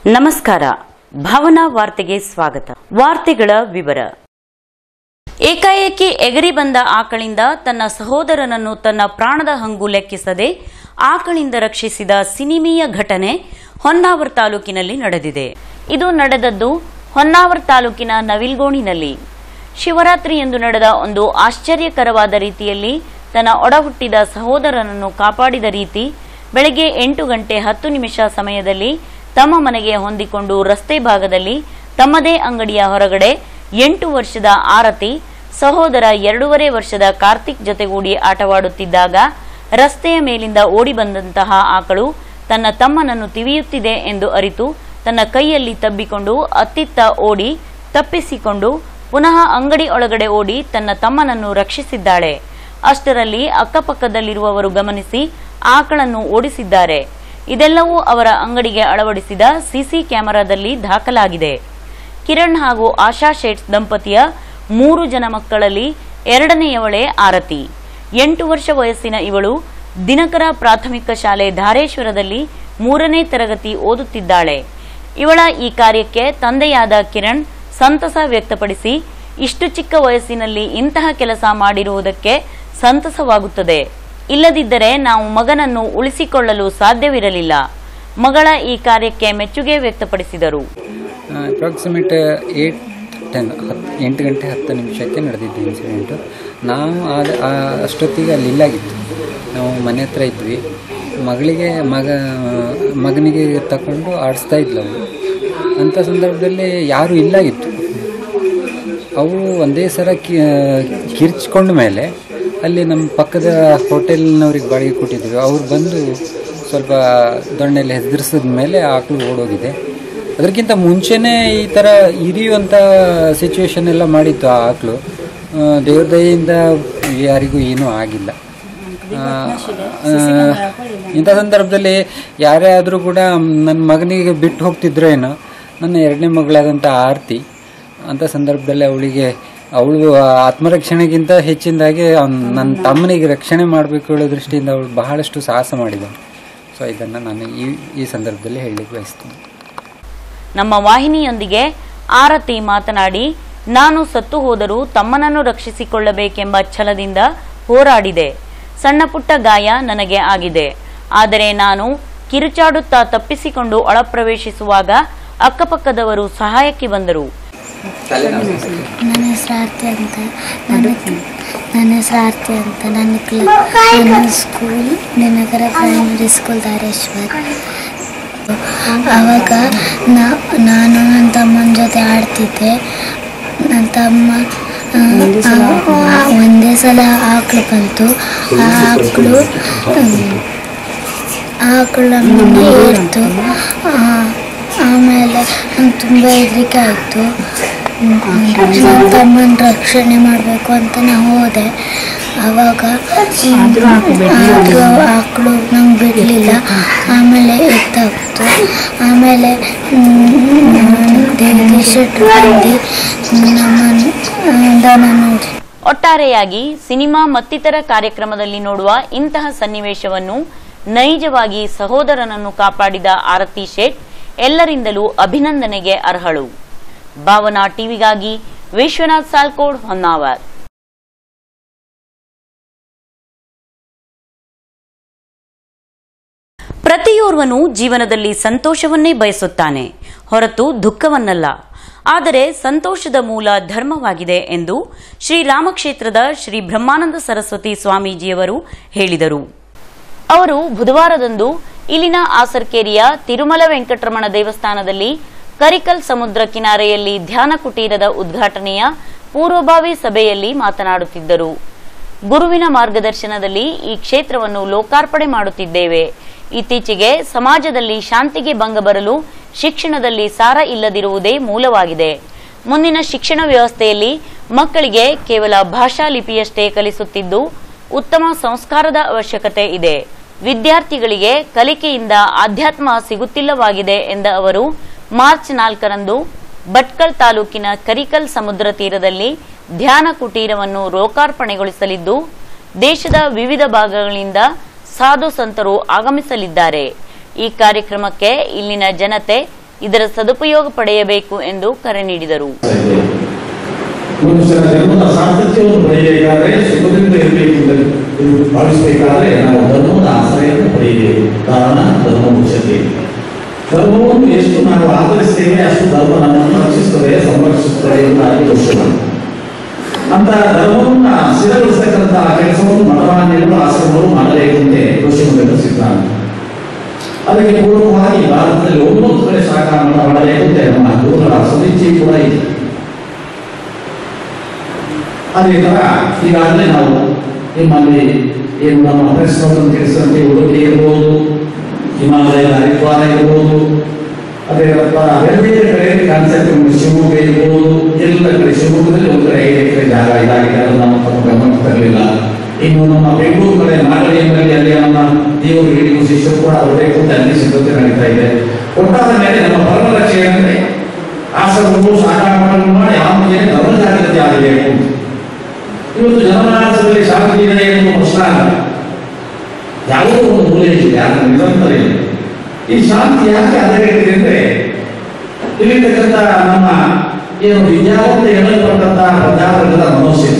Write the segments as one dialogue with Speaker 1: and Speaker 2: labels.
Speaker 1: ನಮಸ್ಕಾರ. ಭಾವನಾ ವಾರ್ತೆಗೆ ಸ್ವಾಗತ. ವಾರ್ತೆಗಳ ವಿವರ. ಏಕಾಏಕಿ ಎಗರಿ ಬಂದ ಆಕಳಿಂದ ತನ್ನ ಸಹೋದರನನ್ನು ತನ್ನ ಪ್ರಾಣದ ಹಂಗು ಲೆಕ್ಕಿಸದೆ ಆಕಳಿಂದ ರಕ್ಷಿಸಿದ ಸಿನಿಮೀಯ ಘಟನೆ ಹೊನ್ನಾವರ ತಾಲೂಕಿನಲ್ಲಿ ನಡೆದಿದೆ. ಇದು ನಡೆದದ್ದು ಹೊನ್ನಾವರ ತಾಲೂಕಿನ ನವಿಲ್ಗೋಣಿನಲ್ಲಿ. ಶಿವರಾತ್ರಿ ಎಂದು ನಡೆದ ಒಂದು ಆಶ್ಚರ್ಯಕರವಾದ ರೀತಿಯಲ್ಲಿ ತನ್ನ ಒಡಹುಟ್ಟಿದ ಸಹೋದರನನ್ನು ಕಾಪಾಡಿದ ರೀತಿ ಬೆಳಗ್ಗೆ 8 ಗಂಟೆ 10 ನಿಮಿಷ ಸಮಯದಲ್ಲಿ ತಮ್ಮ ಮನೆಗೆ ಹೊಂದಿಕೊಂಡು ರಸ್ತೆ ಭಾಗದಲ್ಲಿ ತಮ್ಮದೇ ಅಂಗಡಿಯ ಹೊರಗಡೆ 8 ವರ್ಷದ ಆರತಿ ಸಹೋದರ 2.5 ವರ್ಷದ ಕಾರ್ತಿಕ್ ಜೊತೆಗೂಡಿ ಆಟವಾಡುತ್ತಿದ್ದಾಗ ರಸ್ತೆಯ ಮೇಲಿಂದ ಓಡಿ ಬಂದಂತಹ ಆಕಳು ತನ್ನ ತಮ್ಮನನ್ನು ತಿವಿಯುತ್ತಿದೆ ಎಂದು ಅರಿತು ತನ್ನ ಕೈಯಲ್ಲಿ ತಬ್ಬಿಕೊಂಡು ಅತ್ತಿತ್ತ ಓಡಿ ತಪ್ಪಿಸಿಕೊಂಡು ಪುನಃ ಅಂಗಡಿ ಒಳಗಡೆ ಓಡಿ ತನ್ನ ತಮ್ಮನನ್ನು ರಕ್ಷಿಸಿದ್ದಾಳೆ. ಅಷ್ಟರಲ್ಲಿ ಅಕ್ಕಪಕ್ಕದಲ್ಲಿರುವವರು ಗಮನಿಸಿ ಆಕಳನ್ನು ಓಡಿಸಿದ್ದಾರೆ. ಇದೆಲ್ಲವೂ ಅವರ ಅಂಗಡಿಗೆ ಅಳವಡಿಸಿದ ಸಿಸಿ ಕ್ಯಾಮೆರಾದಲ್ಲಿ ದಾಖಲಾಗಿದೆ. ಕಿರಣ್ ಹಾಗೂ ಆಶಾ ಶೇಟ್ಸ್ ದಂಪತಿಯ 3 ಜನ ಮಕ್ಕಳಲ್ಲಿ 2ನೇಯವಳೇ ಆರತಿ. 8 ವರ್ಷ ವಯಸ್ಸಿನ ಇವಳು ದಿನಕರ ಪ್ರಾಥಮಿಕ ಶಾಲೆ ಧಾರೇಶ್ವರದಲ್ಲಿ 3ನೇ ತರಗತಿ ಓದುತ್ತಿದ್ದಾಳೆ. ಇವಳ ಈ ಕಾರ್ಯಕ್ಕೆ ತಂದೆಯಾದ ಕಿರಣ್ ಸಂತಸ ವ್ಯಕ್ತಪಡಿಸಿ, ಇಷ್ಟು ಚಿಕ್ಕ ವಯಸ್ಸಿನಲ್ಲಿ ಇಂತಹ ಕೆಲಸ ಮಾಡಿರುವುದಕ್ಕೆ ಸಂತಸವಾಗುತ್ತದೆ. ಇಲ್ಲದಿದ್ದರೆ ನಾವು ಮಗನನ್ನು ಉಳಿಸಿಕೊಳ್ಳಲು ಸಾಧ್ಯವಿರಲಿಲ್ಲ. ಮಗಳ ಈ ಕಾರ್ಯಕ್ಕೆ ಮೆಚ್ಚುಗೆ ವ್ಯಕ್ತಪಡಿಸಿದರು.
Speaker 2: ಅಪ್ರಾಕ್ಸಿಮೇಟ್ 8 ಗಂಟೆ 10 ನಿಮಿಷಕ್ಕೆ ನಡೆದಿದ್ದು ಇನ್ಸಿಡೆಂಟು. ನಾವು ಅಷ್ಟೊತ್ತಿಗೆ ಅಲ್ಲಿ ಇಲ್ಲಾಗಿತ್ತು. ನಾವು ಮನೆ ಹತ್ರ ಇದ್ವಿ. ಮಗನಿಗೆ ತಗೊಂಡು ಆಡಿಸ್ತಾ ಇದ್ಲವು. ಅಂಥ ಸಂದರ್ಭದಲ್ಲಿ ಯಾರೂ ಇಲ್ಲಾಗಿತ್ತು. ಅವು ಒಂದೇ ಸಲ ಕಿರ್ಚ್ಕೊಂಡ ಮೇಲೆ ಅಲ್ಲಿ ನಮ್ಮ ಪಕ್ಕದ ಹೋಟೆಲ್ನವ್ರಿಗೆ ಬಾಡಿಗೆ ಕೊಟ್ಟಿದ್ವಿ. ಅವ್ರು ಬಂದು ಸ್ವಲ್ಪ ದೊಣ್ಣೆಲ್ಲಿ ಹೆದರಿಸಿದ ಮೇಲೆ ಆಕಳು ಓಡೋಗಿದೆ. ಅದಕ್ಕಿಂತ ಮುಂಚೆನೇ ಈ ಥರ ಇರಿಯುವಂಥ ಸಿಚುವೇಶನ್ ಎಲ್ಲ ಮಾಡಿತ್ತು ಆ ಆಕಳು. ದೇವ್ರ ದಯೆಯಿಂದ ಯಾರಿಗೂ ಏನೂ ಆಗಿಲ್ಲ. ಇಂಥ ಸಂದರ್ಭದಲ್ಲಿ ಯಾರೇ ಆದರೂ ಕೂಡ ನನ್ನ ಮಗನಿಗೆ ಬಿಟ್ಟು ಹೋಗ್ತಿದ್ರೇನೋ, ನನ್ನ 2ನೇ ಮಗಳಾದಂಥ ಆರತಿ ಅಂಥ ಸಂದರ್ಭದಲ್ಲಿ ಅವಳು ಆತ್ಮರಕ್ಷಣೆಗಿಂತ ಹೆಚ್ಚಿನದಾಗಿ ನನ್ನ ತಮ್ಮನಿಗೆ ರಕ್ಷಣೆ ಮಾಡಬೇಕು ಹೇಳೋ ದೃಷ್ಟಿಯಿಂದ ಅವಳು ಬಹಳಷ್ಟು ಸಾಹಸ ಮಾಡಿದ್ದಾಳೆ. ಸೊ ಇದನ್ನು ನಾನು ಈ ಸಂದರ್ಭದಲ್ಲಿ ಹೇಳಲಿಕ್ಕೆ ಬಯಸ್ತೀನಿ.
Speaker 1: ನಮ್ಮ ವಾಹಿನಿಯೊಂದಿಗೆ ಆರತಿ ಮಾತನಾಡಿ, ನಾನು ಸತ್ತು ಹೋದರೂ ತಮ್ಮನನ್ನು ರಕ್ಷಿಸಿಕೊಳ್ಳಬೇಕೆಂಬ ಛಲದಿಂದ ಹೋರಾಡಿದೆ. ಸಣ್ಣ ಪುಟ್ಟ ಗಾಯ ನನಗೆ ಆಗಿದೆ. ಆದರೆ ನಾನು ಕಿರುಚಾಡುತ್ತಾ ತಪ್ಪಿಸಿಕೊಂಡು ಒಳಪ್ರವೇಶಿಸುವಾಗ ಅಕ್ಕಪಕ್ಕದವರು ಸಹಾಯಕ್ಕೆ ಬಂದರು.
Speaker 3: ನನ್ನ ಹೆಸರು ಆರತಿ ಅಂತ. ನನ್ನ school Dinakar primary school Dhareshwar. ಆವಾಗ ನಾನು ನನ್ನ ತಮ್ಮನ ಜೊತೆ ಆಡ್ತಿದ್ದೆ. ನನ್ನ ತಮ್ಮ ಒಂದೇ ಸಲ ಆಕಳು ಬಂತು. ಆ ಆಕಳನ್ನು ಏರ್ತು. ಆಮೇಲೆ ನಂಗೆ ತುಂಬ ಹೆದರಿಕೆ ಆಯಿತು. ನನ್ನ ತಮ್ಮನ ರಕ್ಷಣೆ ಮಾಡಬೇಕು ಅಂತ ನಾನು ಹೋದೆ. ಆವಾಗ ಆಕಳು ನಂಗೆ ಬಿಡಲಿಲ್ಲ. ಆಮೇಲೆ ಎತ್ತಾಗ್ತು. ಆಮೇಲೆ ಶೆಟ್ರು ಬಂದು ನಮ್ಮನ್ನು ನೋಡಿ.
Speaker 1: ಒಟ್ಟಾರೆಯಾಗಿ ಸಿನಿಮಾ ಮತ್ತಿತರ ಕಾರ್ಯಕ್ರಮದಲ್ಲಿ ನೋಡುವ ಇಂತಹ ಸನ್ನಿವೇಶವನ್ನು ನೈಜವಾಗಿ ಸಹೋದರನನ್ನು ಕಾಪಾಡಿದ ಆರತಿ ಶೇಟ್ ಎಲ್ಲರಿಂದಲೂ ಅಭಿನಂದನೆಗೆ ಅರ್ಹಳು. ಭಾವನಾ ಟಿವಿಗಾಗಿ ವಿಶ್ವನಾಥ್ ಸಾಲ್ಕೋಡ್, ಹೊನ್ನಾವರ್. ಪ್ರತಿಯೋರ್ವನು ಜೀವನದಲ್ಲಿ ಸಂತೋಷವನ್ನೇ ಬಯಸುತ್ತಾನೆ, ಹೊರತು ದುಃಖವನ್ನಲ್ಲ. ಆದರೆ ಸಂತೋಷದ ಮೂಲ ಧರ್ಮವಾಗಿದೆ ಎಂದು ಶ್ರೀರಾಮಕ್ಷೇತ್ರದ ಶ್ರೀ ಬ್ರಹ್ಮಾನಂದ ಸರಸ್ವತಿ ಸ್ವಾಮೀಜಿಯವರು ಹೇಳಿದರು. ಅವರು ಬುಧವಾರದಂದು ಇಲ್ಲಿನ ಆಸರ್ಕೇರಿಯ ತಿರುಮಲ ವೆಂಕಟರಮಣ ದೇವಸ್ಥಾನದಲ್ಲಿ ಕರಿಕಲ್ ಸಮುದ್ರ ಕಿನಾರೆಯಲ್ಲಿ ಧ್ಯಾನ ಕುಟೀರದ ಉದ್ಘಾಟನೆಯ ಪೂರ್ವಭಾವಿ ಸಭೆಯಲ್ಲಿ ಮಾತನಾಡುತ್ತಿದ್ದರು. ಗುರುವಿನ ಮಾರ್ಗದರ್ಶನದಲ್ಲಿ ಈ ಕ್ಷೇತ್ರವನ್ನು ಲೋಕಾರ್ಪಣೆ ಮಾಡುತ್ತಿದ್ದೇವೆ. ಇತ್ತೀಚೆಗೆ ಸಮಾಜದಲ್ಲಿ ಶಾಂತಿಗೆ ಭಂಗ ಬರಲು ಶಿಕ್ಷಣದಲ್ಲಿ ಸಾರ ಇಲ್ಲದಿರುವುದೇ ಮೂಲವಾಗಿದೆ. ಮುಂದಿನ ಶಿಕ್ಷಣ ವ್ಯವಸ್ಥೆಯಲ್ಲಿ ಮಕ್ಕಳಿಗೆ ಕೇವಲ ಭಾಷಾ ಲಿಪಿಯಷ್ಟೇ ಕಲಿಸುತ್ತಿದ್ದು ಉತ್ತಮ ಸಂಸ್ಕಾರದ ಅವಶ್ಯಕತೆ ಇದೆ. ವಿದ್ಯಾರ್ಥಿಗಳಿಗೆ ಕಲಿಕೆಯಿಂದ ಆಧ್ಯಾತ್ಮ ಸಿಗುತ್ತಿಲ್ಲವಾಗಿದೆ ಎಂದ ಅವರು ಮಾರ್ಚ್ 4ರಂದು ಭಟ್ಕಳ ತಾಲೂಕಿನ ಕರಿಕಲ್ ಸಮುದ್ರ ತೀರದಲ್ಲಿ ಧ್ಯಾನ ಕುಟೀರವನ್ನು ಲೋಕಾರ್ಪಣೆಗೊಳಿಸಲಿದ್ದು ದೇಶದ ವಿವಿಧ ಭಾಗಗಳಿಂದ ಸಾಧು ಸಂತರು ಆಗಮಿಸಲಿದ್ದಾರೆ. ಈ ಕಾರ್ಯಕ್ರಮಕ್ಕೆ ಇಲ್ಲಿನ ಜನತೆ ಇದರ ಸದುಪಯೋಗ ಪಡೆಯಬೇಕು ಎಂದು ಕರೆ ನೀಡಿದರು.
Speaker 4: ಮನುಷ್ಯನ ಧರ್ಮದ ಸಾರ್ಥಕ್ಯವನ್ನು ಪಡೆಯಬೇಕಾದರೆ ಸುಖದಿಂದ ಇರಬೇಕು ಭಾವಿಸಬೇಕಾದರೆ ನಾವು ಧರ್ಮದ ಆಶ್ರಯವನ್ನು ಪಡೆಯಬೇಕು. ಕಾರಣ ಧರ್ಮ ಮುಖ್ಯತೆ. ಧರ್ಮವನ್ನು ಎಷ್ಟು ನಾವು ಆಧರಿಸ್ತೇವೆ ಅಷ್ಟು ಧರ್ಮ ನಮ್ಮನ್ನು ರಕ್ಷಿಸುತ್ತದೆ, ಸಂರಕ್ಷಿಸುತ್ತದೆ ಎಂಬುದಾಗಿ ಘೋಷಣ. ಅಂತ ಧರ್ಮವನ್ನ ಸ್ಥಿರಗೊಳಿಸತಕ್ಕಂತಹ ಕೆಲಸವನ್ನು ಮಠಮಾನ್ಯರು ಆಶ್ರಮಗಳು ಮಾಡಬೇಕೆಂದೇ ಘೋಷಣೆ ಸಿದ್ಧಾಂತ. ಅದಕ್ಕೆ ಪೂರ್ವವಾಗಿ ಭಾರತದಲ್ಲಿ 9 ಕಡೆ ಶಾಖಾ ಮಠ ಮಾಡಬೇಕಂತೆ ನಮ್ಮ ಗುರುಗಳ ಸಮಿತಿ ಕೂಡ ಇದೆ. ಅದೇ ತರ ಈಗಾಗಲೇ ನಾವು ನಿಮ್ಮಲ್ಲಿ ಏನು ನಮ್ಮ ಪ್ರಶ್ನೋತ್ತಮ ತಿಳಿಸಿದಂತೆ ಉಡುಪಿ ಇರ್ಬೋದು, ಹಿಮಾಲಯದ ಹರಿದ್ವಾರ ಇರ್ಬೋದು, ಅದೇ ಬೇರೆ ಬೇರೆ ಕಡೆ ಕಾನ್ಸೆಪ್ಟ್ ಶಿವಮೊಗ್ಗ ಇರ್ಬೋದು, ಎಲ್ಲ ಕಡೆ ಶಿವಮೊಗ್ಗದಲ್ಲಿ ಒಂದು ಕಡೆ 5 ಎಕರೆ ಜಾಗ ಇದಾಗಿದೆ, ಅದು ನಮ್ಮ ಗಮನಕ್ಕೆ ತರಲಿಲ್ಲ. ಇನ್ನು ನಮ್ಮ ಬೆಂಗಳೂರು ಕಡೆ ನಾಗರಿಕರಲ್ಲಿ ಅಲ್ಲಿ ನಮ್ಮ ದೇವರು ಹಿಡಿಯುವ ಶಿಷ್ಯರು ಕೂಡ ಬರಬೇಕು ಅಂತ ಅಲ್ಲಿ ಸಿದ್ಧತೆ ನಡೀತಾ ಇದೆ. ಒಟ್ಟಾದ ಮೇಲೆ ನಮ್ಮ ಪರಮ ಲಕ್ಷ್ಯ ಏನಂದ್ರೆ ಆಶ್ರಮಗಳು ಶಾಖಾ ಮಠಗಳು ಮಾಡಿ ಆ ಮುಂದೆ ಧರ್ಮ ಜಾಗೃತಿ ಆಗಬೇಕು. ಇವತ್ತು ಜನಮಾನಸದಲ್ಲಿ ಶಾಂತಿ ಇದೆ ಎನ್ನುವ ಪ್ರಶ್ನೆ ಅಲ್ಲ, ಯಾವುದೋ ಒಂದು ಮೂಲೆ ಇದೆ, ಯಾರು ನಿರಂತರ ಇದೆ. ಈ ಶಾಂತಿ ಯಾಕೆ ಹದಗೆಟ್ಟಿದೆ ಅಂದ್ರೆ ಇಲ್ಲಿರ್ತಕ್ಕಂಥ ನಮ್ಮ ಏನು ವಿದ್ಯಾವಂತ ಎನ್ನಲ್ಪಟ್ಟಂತಹ ಪ್ರಜಾವರ್ಗದ ಮನೋಸ್ಥಿತಿ.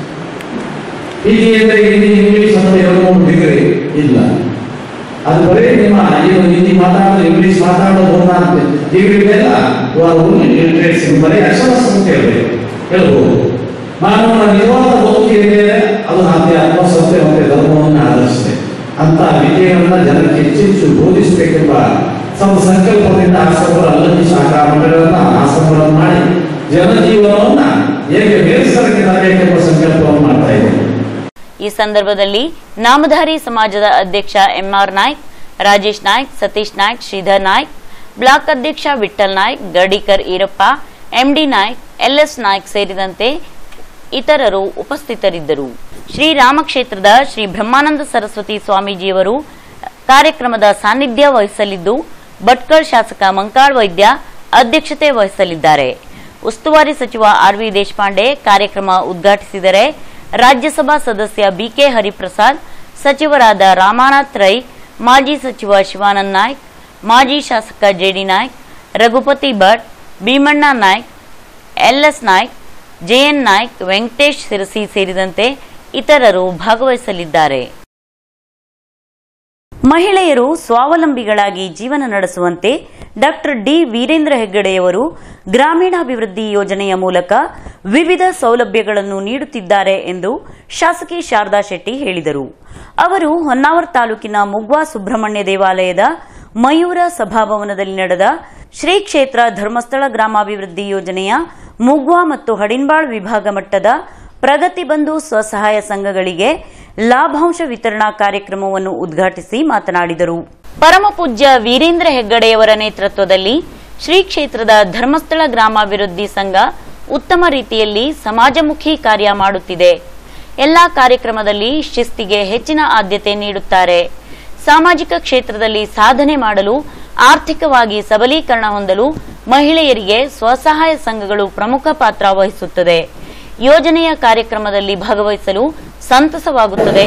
Speaker 4: ಹೀಗೆ ಅಂದ್ರೆ ಹಿಂದಿ ಇಂಗ್ಲಿಷ್ ಅಂತ 2-3 ಡಿಗ್ರಿ ಇಲ್ಲ, ಅದು ಬರೀ ನಿಮ್ಮ ಏನು ಹಿಂದಿ ಮಾತಾಡೋದು ಇಂಗ್ಲಿಷ್ ಮಾತಾಡೋದು ಡಿಗ್ರಿ ಇಲ್ಲ, ಲಿಟ್ರೇಟ್ಸ್ ಬರೀ ಅಕ್ಷರಸ್ಥ ಹೇಳ್ಬೋದು. ಮಾನವನ ನಿಜವಾದ ಬದುಕಿದೆ ಅದು ಆತ್ಮಸತ್ಯ ಮತ್ತೆ ಧರ್ಮವನ್ನು ಆಧರಿಸಿದೆ. ಅಂತ ವಿದ್ಯೆಗಳನ್ನ ಜನಕ್ಕೆ ಹೆಚ್ಚೆಚ್ಚು ಬೋಧಿಸಬೇಕೆಂಬ ಸಂಕಲ್ಪದಿಂದ ಆಶ್ರಮಗಳು ಅಲ್ಲಲ್ಲಿ ಶಾಖಾ ಮಠಗಳನ್ನ ಆಶ್ರಮಗಳನ್ನು ಮಾಡಿ ಜನಜೀವನವನ್ನ ಹೇಗೆ ಮೇಲ್ಸರಕ್ಕೆ ತರಬೇಕೆಂಬ ಸಂಕಲ್ಪವನ್ನು ಮಾಡ್ತಾ ಇದ್ದೇವೆ.
Speaker 1: ಈ ಸಂದರ್ಭದಲ್ಲಿ ನಾಮಧಾರಿ ಸಮಾಜದ ಅಧ್ಯಕ್ಷ ಎಂಆರ್ ನಾಯ್ಕ್, ರಾಜೇಶ್ ನಾಯ್ಕ್, ಸತೀಶ್ ನಾಯ್ಕ್, ಶ್ರೀಧರ್ ನಾಯ್ಕ್, ಬ್ಲಾಕ್ ಅಧ್ಯಕ್ಷ ವಿಠಲ್ ನಾಯ್ಕ್, ಗರ್ಡಿಕರ್ ಈರಪ್ಪ, ಎಂಡಿ ನಾಯ್ಕ್, ಎಲ್ಎಸ್ ನಾಯ್ಕ್ ಸೇರಿದಂತೆ ಇತರರು ಉಪಸ್ಥಿತರಿದ್ದರು. ಶ್ರೀರಾಮಕ್ಷೇತ್ರದ ಶ್ರೀ ಬ್ರಹ್ಮಾನಂದ ಸರಸ್ವತಿ ಸ್ವಾಮೀಜಿಯವರು ಕಾರ್ಯಕ್ರಮದ ಸಾನ್ನಿಧ್ಯ ವಹಿಸಲಿದ್ದು, ಭಟ್ಕಳ ಶಾಸಕ ಮಂಕಾಳ್ ವೈದ್ಯ ಅಧ್ಯಕ್ಷತೆ ವಹಿಸಲಿದ್ದಾರೆ. ಉಸ್ತುವಾರಿ ಸಚಿವ ಆರ್ವಿ ದೇಶಪಾಂಡೆ ಕಾರ್ಯಕ್ರಮ ಉದ್ಘಾಟಿಸಿದರೆ ರಾಜ್ಯಸಭಾ ಸದಸ್ಯ ಬಿಕೆ ಹರಿಪ್ರಸಾದ್, ಸಚಿವರಾದ ರಾಮನಾಥ್ ರೈ, ಮಾಜಿ ಸಚಿವ ಶಿವಾನಂದ್ ನಾಯ್ಕ್, ಮಾಜಿ ಶಾಸಕ JD Naik, Raghupati Bhat, Bhimanna Naik, LS Naik, JN Naik, Venkatesh Sirsi ಸೇರಿದಂತೆ ಇತರರು ಭಾಗವಹಿಸಲಿದ್ದಾರೆ. ಮಹಿಳೆಯರು ಸ್ವಾವಲಂಬಿಗಳಾಗಿ ಜೀವನ ನಡೆಸುವಂತೆ ಡಾಕ್ಟರ್ ಡಿ ವೀರೇಂದ್ರ ಹೆಗ್ಗಡೆಯವರು ಗ್ರಾಮೀಣಾಭಿವೃದ್ಧಿ ಯೋಜನೆಯ ಮೂಲಕ ವಿವಿಧ ಸೌಲಭ್ಯಗಳನ್ನು ನೀಡುತ್ತಿದ್ದಾರೆ ಎಂದು ಶಾಸಕಿ ಶಾರದಾ ಶೆಟ್ಟಿ ಹೇಳಿದರು. ಅವರು ಹೊನ್ನಾವರ ತಾಲೂಕಿನ ಮುಗ್ವಾ ಸುಬ್ರಹ್ಮಣ್ಯ ದೇವಾಲಯದ ಮಯೂರ ಸಭಾಭವನದಲ್ಲಿ ನಡೆದ ಶ್ರೀ ಕ್ಷೇತ್ರ ಧರ್ಮಸ್ಥಳ ಗ್ರಾಮಾಭಿವೃದ್ಧಿ ಯೋಜನೆಯ ಮುಗ್ವಾ ಮತ್ತು ಹಡಿನ್ಬಾಳ್ ವಿಭಾಗ ಮಟ್ಟದ ಪ್ರಗತಿ ಬಂಧು ಸ್ವಸಹಾಯ ಸಂಘಗಳಿಗೆ ಲಾಭಾಂಶ ವಿತರಣಾ ಕಾರ್ಯಕ್ರಮವನ್ನು ಉದ್ಘಾಟಿಸಿ ಮಾತನಾಡಿದರು. ಪರಮಪೂಜ್ಯ ವೀರೇಂದ್ರ ಹೆಗ್ಗಡೆಯವರ ನೇತೃತ್ವದಲ್ಲಿ ಶ್ರೀ ಕ್ಷೇತ್ರದ ಧರ್ಮಸ್ಥಳ ಗ್ರಾಮಾಭಿವೃದ್ಧಿ ಸಂಘ ಉತ್ತಮ ರೀತಿಯಲ್ಲಿ ಸಮಾಜಮುಖಿ ಕಾರ್ಯ ಮಾಡುತ್ತಿದೆ. ಎಲ್ಲಾ ಕಾರ್ಯಕ್ರಮದಲ್ಲಿ ಶಿಸ್ತಿಗೆ ಹೆಚ್ಚಿನ ಆದ್ಯತೆ ನೀಡುತ್ತಾರೆ. ಸಾಮಾಜಿಕ ಕ್ಷೇತ್ರದಲ್ಲಿ ಸಾಧನೆ ಮಾಡಲು, ಆರ್ಥಿಕವಾಗಿ ಸಬಲೀಕರಣ ಹೊಂದಲು ಮಹಿಳೆಯರಿಗೆ ಸ್ವಸಹಾಯ ಸಂಘಗಳು ಪ್ರಮುಖ ಪಾತ್ರ ವಹಿಸುತ್ತದೆ. ಯೋಜನೆಯ ಕಾರ್ಯಕ್ರಮದಲ್ಲಿ ಭಾಗವಹಿಸಲು ಸಂತಸವಾಗುತ್ತದೆ.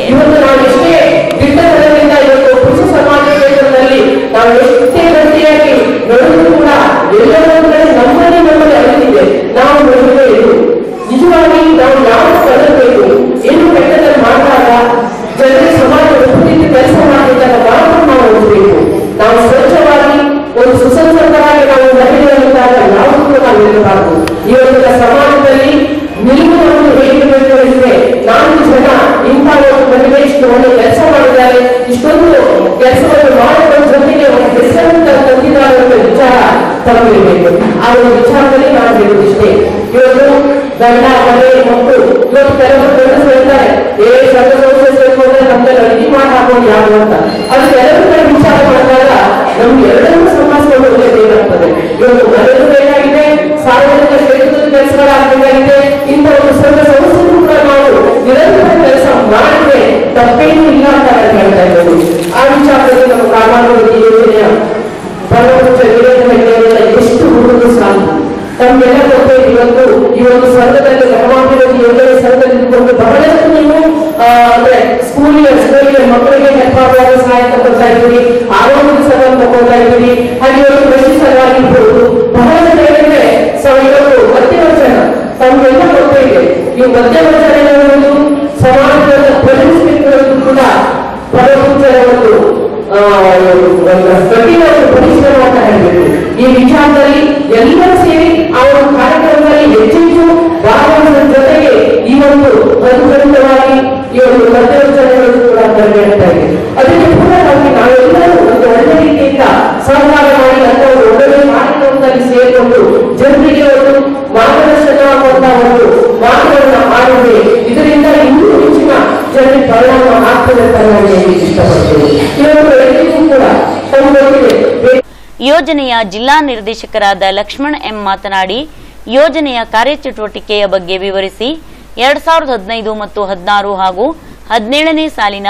Speaker 5: ನಾವು ಸ್ವಚ್ಛವಾಗಿ ಒಂದು ಸುಸಂಸ್ಕೃತವಾಗಿ ನಾವು ಮಹಿಳೆಯರಿದ್ದಾಗ ನಾವು ಕೂಡ ನಿಲ್ಲಬಾರದು. ಇವತ್ತಿನ ಸಮಾಜದಲ್ಲಿ ನಿಲುವನ್ನು ಹೇಗೆ ಬೆಳೆದಿದೆ, 4 ಜನ ಇಂತಹ ಒಂದು ಮಹಿಳೆ ಇಷ್ಟು ಒಳ್ಳೆ ಕೆಲಸ ಮಾಡಿದ್ದಾರೆ, ಇಷ್ಟೊಂದು ಕೆಲಸವನ್ನು ಮಾಡುವ ಜೊತೆಗೆ ಒಂದು ಹೆಸರನ್ನು ತಂದಿದ್ದಾರೆ ಎಂಬ ವಿಚಾರ ತರಬೇಕು. ಆ ಒಂದು ವಿಚಾರದಲ್ಲಿ ನಾವು ಹೇಳುವುದಿಷ್ಟೇ. ಇವತ್ತು ಗಂಡ ಮನೆ ಮತ್ತು ಇವತ್ತು ಕೆಲವರು ಗಂಡಸರು ಹೇಳ್ತಾರೆ, ಸಂಘ ಅಂದ್ರೆ ನಮ್ಮೆಲ್ಲ ಅಡಿಗೆ ಮಾಡಿ ಹಾಕೊಂಡು ಯಾರು ಅಂತ. ಅದು ಎಲ್ಲರೂ ವಿಚಾರ ಮಾಡಿದಾಗ ನಮ್ಗೆ ಎರಡನ್ನೂ ಸಂಭಾಷಿಸಿಕೊಂಡು ಹೋಗಬೇಕಾಗ್ತದೆ. ಇವತ್ತು ಮನೆಯೂ ಬೇಕಾಗಿದೆ, ಸಾರ್ವಜನಿಕ ಕ್ಷೇತ್ರದಲ್ಲಿ ಕೆಲಸಗಳಾಗಬೇಕಾಗಿದೆ. ಇಂಥ ಒಂದು ಸಂಘ ಸಂಸ್ಥೆಗೂ ಕೂಡ ನಾವು ನಿರಂತರ ಕೆಲಸ ಮಾಡಿದ್ರೆ ತಪ್ಪೇನೂ ಇಲ್ಲ ಅಂತ ಹೇಳ್ತಾ ಇದ್ದೇವೆ. ಆ ವಿಚಾರದಲ್ಲಿ ನಮ್ಮ ಗ್ರಾಮಾಭಿವೃದ್ಧಿ ಯೋಜನೆಯ ಪರಮಪೂಜ್ಯ ವೀರೇಂದ್ರ ಹೆಗ್ಗಡೆಯವರ ಎಷ್ಟು ಹುಡುಗರು ಸಾಕು ತಮ್ಗೆಲ್ಲ ಗೊತ್ತೈತಿ. ಇವತ್ತು ಈ ಒಂದು ಸಂಘದಲ್ಲಿ ಗ್ರಾಮಾಭಿವೃದ್ಧಿ ಯೋಜನೆ ಸಂಘದಿಂದ ಬಹಳಷ್ಟು ನೀವು ಅಂದ್ರೆ ಸ್ಕೂಲಿಗೆ ಮಕ್ಕಳಿಗೆ ಹೆಲ್ಪ್ ಸಹಾಯ ತಗೊಳ್ತಾ ಇದ್ದೀರಿ, ಆರೋಗ್ಯ ಸಲಹೆ ತಗೊಳ್ತಾ ಇದ್ದೀರಿ, ಹಾಗೆ ಒಂದು ಕೃಷಿ ಸಲುವಾಗಿರ್ಬೋದು, ಈ ಮಧ್ಯವರ್ತಿಗಳು ಸಮಾಜದ ಪರಿಸ್ಥಿತಿಗಳನ್ನು ಕೂಡ ಪರಪೂಜರ ಒಂದು ಕಠಿಣ ಪರಿಶ್ರಮ ಅಂತ ಹೇಳಬೇಕು. ಈ ವಿಚಾರದಲ್ಲಿ ಎಲ್ಲರೂ ಸೇರಿ ಆ ಒಂದು ಕಾರ್ಯಕ್ರಮದಲ್ಲಿ ಹೆಚ್ಚೆಚ್ಚು ಭಾಗವಹಿಸುವ ಜೊತೆಗೆ ಈ ಒಂದು ಅನುಕರಿತವಾಗಿ ಈ ಒಂದು ಮಧ್ಯವರ್ತಿಗಳನ್ನು ಕೂಡ ಬರಬೇಡ್ತಾ ಇದೆ. ಅದಕ್ಕೆ ಪೂರ್ಣವಾಗಿ ನಾವೆಲ್ಲರೂ ಒಂದು ಒಳ್ಳೆ ರೀತಿಯಿಂದ ಸಹಕಾರ ಮಾಡಿ ಅಂತ ಒಂದು ಒಳ್ಳೆ ಕಾರ್ಯಕ್ರಮದಲ್ಲಿ ಸೇರಿಕೊಂಡು ಜನರಿಗೆ ಒಂದು ಮಾರ್ಗದರ್ಶನ ಆಗುವಂತಹ ಒಂದು ಮಾತುಗಳನ್ನ ಮಾಡಿದ್ರೆ ಇದರಿಂದ ಇನ್ನೂ ಹೆಚ್ಚಿನ ಜನರಿಗೆ ಪರಿಣಾಮ ಆಗ್ತದೆ ಅಂತ ನಾನು ಇಷ್ಟಪಡ್ತೇನೆ. ಇವತ್ತು ಎಲ್ಲರಿಗೂ ಕೂಡ
Speaker 1: ಯೋಜನೆಯ ಜಿಲ್ಲಾ ನಿರ್ದೇಶಕರಾದ ಲಕ್ಷ್ಮಣ್ ಎಂ ಮಾತನಾಡಿ ಯೋಜನೆಯ ಕಾರ್ಯಚಟುವಟಿಕೆಯ ಬಗ್ಗೆ ವಿವರಿಸಿ 2015 ಮತ್ತು 16 ಹಾಗೂ 17ನೇ ಸಾಲಿನ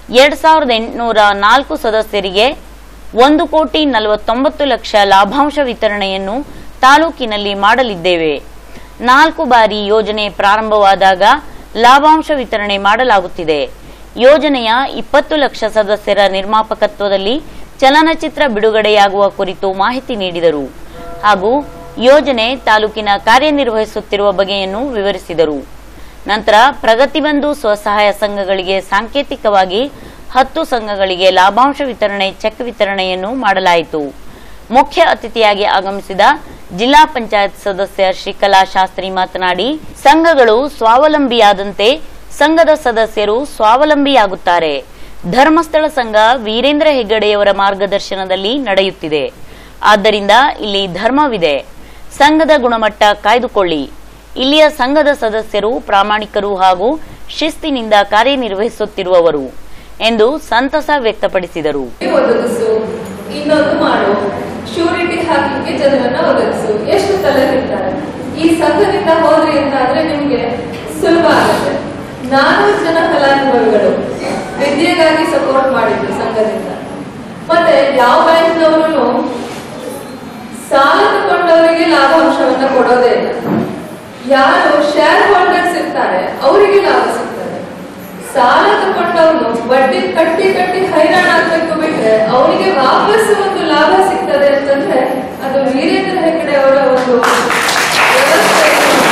Speaker 1: 2804 ಸದಸ್ಯರಿಗೆ 1,49,00,000 ಲಾಭಾಂಶ ವಿತರಣೆಯನ್ನು ತಾಲೂಕಿನಲ್ಲಿ ಮಾಡಲಿದ್ದೇವೆ. 4 ಬಾರಿ ಯೋಜನೆ ಪ್ರಾರಂಭವಾದಾಗ ಲಾಭಾಂಶ ವಿತರಣೆ ಮಾಡಲಾಗುತ್ತಿದೆ. ಯೋಜನೆಯ 20 ಲಕ್ಷ ಸದಸ್ಯರ ನಿರ್ಮಾಪಕತ್ವದಲ್ಲಿ ಚಲನಚಿತ್ರ ಬಿಡುಗಡೆಯಾಗುವ ಕುರಿತು ಮಾಹಿತಿ ನೀಡಿದರು ಹಾಗೂ ಯೋಜನೆ ತಾಲೂಕಿನ ಕಾರ್ಯನಿರ್ವಹಿಸುತ್ತಿರುವ ಬಗೆಯನ್ನು ವಿವರಿಸಿದರು. ನಂತರ ಪ್ರಗತಿಬಂಧು ಸ್ವಸಹಾಯ ಸಂಘಗಳಿಗೆ ಸಾಂಕೇತಿಕವಾಗಿ 10 ಸಂಘಗಳಿಗೆ ಲಾಭಾಂಶ ವಿತರಣೆ ಚೆಕ್ ವಿತರಣೆಯನ್ನು ಮಾಡಲಾಯಿತು. ಮುಖ್ಯ ಅತಿಥಿಯಾಗಿ ಆಗಮಿಸಿದ ಜಿಲ್ಲಾ ಪಂಚಾಯತ್ ಸದಸ್ಯ ಶ್ರೀಕಲಾ ಶಾಸ್ತ್ರಿ ಮಾತನಾಡಿ ಸಂಘಗಳು ಸ್ವಾವಲಂಬಿಯಾದಂತೆ ಸಂಘದ ಸದಸ್ಯರು ಸ್ವಾವಲಂಬಿಯಾಗುತ್ತಾರೆ. ಧರ್ಮಸ್ಥಳ ಸಂಘ ವೀರೇಂದ್ರ ಹೆಗ್ಗಡೆಯವರ ಮಾರ್ಗದರ್ಶನದಲ್ಲಿ ನಡೆಯುತ್ತಿದೆ. ಆದ್ದರಿಂದ ಇಲ್ಲಿ ಧರ್ಮವಿದೆ. ಸಂಘದ ಗುಣಮಟ್ಟ ಕಾಯ್ದುಕೊಳ್ಳಿ. ಇಲ್ಲಿಯ ಸಂಘದ ಸದಸ್ಯರು ಪ್ರಾಮಾಣಿಕರು ಹಾಗೂ ಶಿಸ್ತಿನಿಂದ ಕಾರ್ಯನಿರ್ವಹಿಸುತ್ತಿರುವವರು ಎಂದು ಸಂತಸ ವ್ಯಕ್ತಪಡಿಸಿದರು.
Speaker 6: ಇನ್ನೊಂದು ಮಾಡು, ಶ್ಯೂರಿಟಿ ಹಾಕಲಿಕ್ಕೆ ಜನರನ್ನ ಒದಗಿಸು, ಎಷ್ಟು ತಲೆಗಿರ್ತಾರೆ. ಈ ಸಂಘದಿಂದ ಹೋದ್ರಿ ಅಂತಾದ್ರೆ ನಿಮ್ಗೆ ಸುಲಭ ಆಗುತ್ತೆ. 400 ಜನ ಫಲಾನುಭವಿಗಳು ವಿದ್ಯೆಗಾಗಿ ಸಪೋರ್ಟ್ ಮಾಡಿದ್ರು ಸಂಘದಿಂದ. ಮತ್ತೆ ಯಾವ ಬ್ಯಾಂಕ್ನವರು ಸಾಲ ತಗೊಂಡವರಿಗೆ ಲಾಭಾಂಶವನ್ನ ಕೊಡೋದೇ ಇಲ್ಲ. ಯಾರು ಶೇರ್ ಹೋಲ್ಡರ್ಸ್ ಇರ್ತಾರೆ ಅವರಿಗೆ ಲಾಭ ಸಿಗ್ತದೆ. ಸಾಲ ತಗೊಂಡವನು ಬಡ್ಡಿ ಕಟ್ಟಿ ಕಟ್ಟಿ ಹೈರಾಣ ಆಗ್ಬೇಕು ಬಿಟ್ರೆ ಅವರಿಗೆ ವಾಪಸ್ ಒಂದು ಲಾಭ ಸಿಗ್ತದೆ ಅಂತಂದ್ರೆ ಅದು ವೀರೇಂದ್ರ ಹೆಗ್ಗಡೆ ಅವರ ಒಂದು ವ್ಯವಸ್ಥೆ.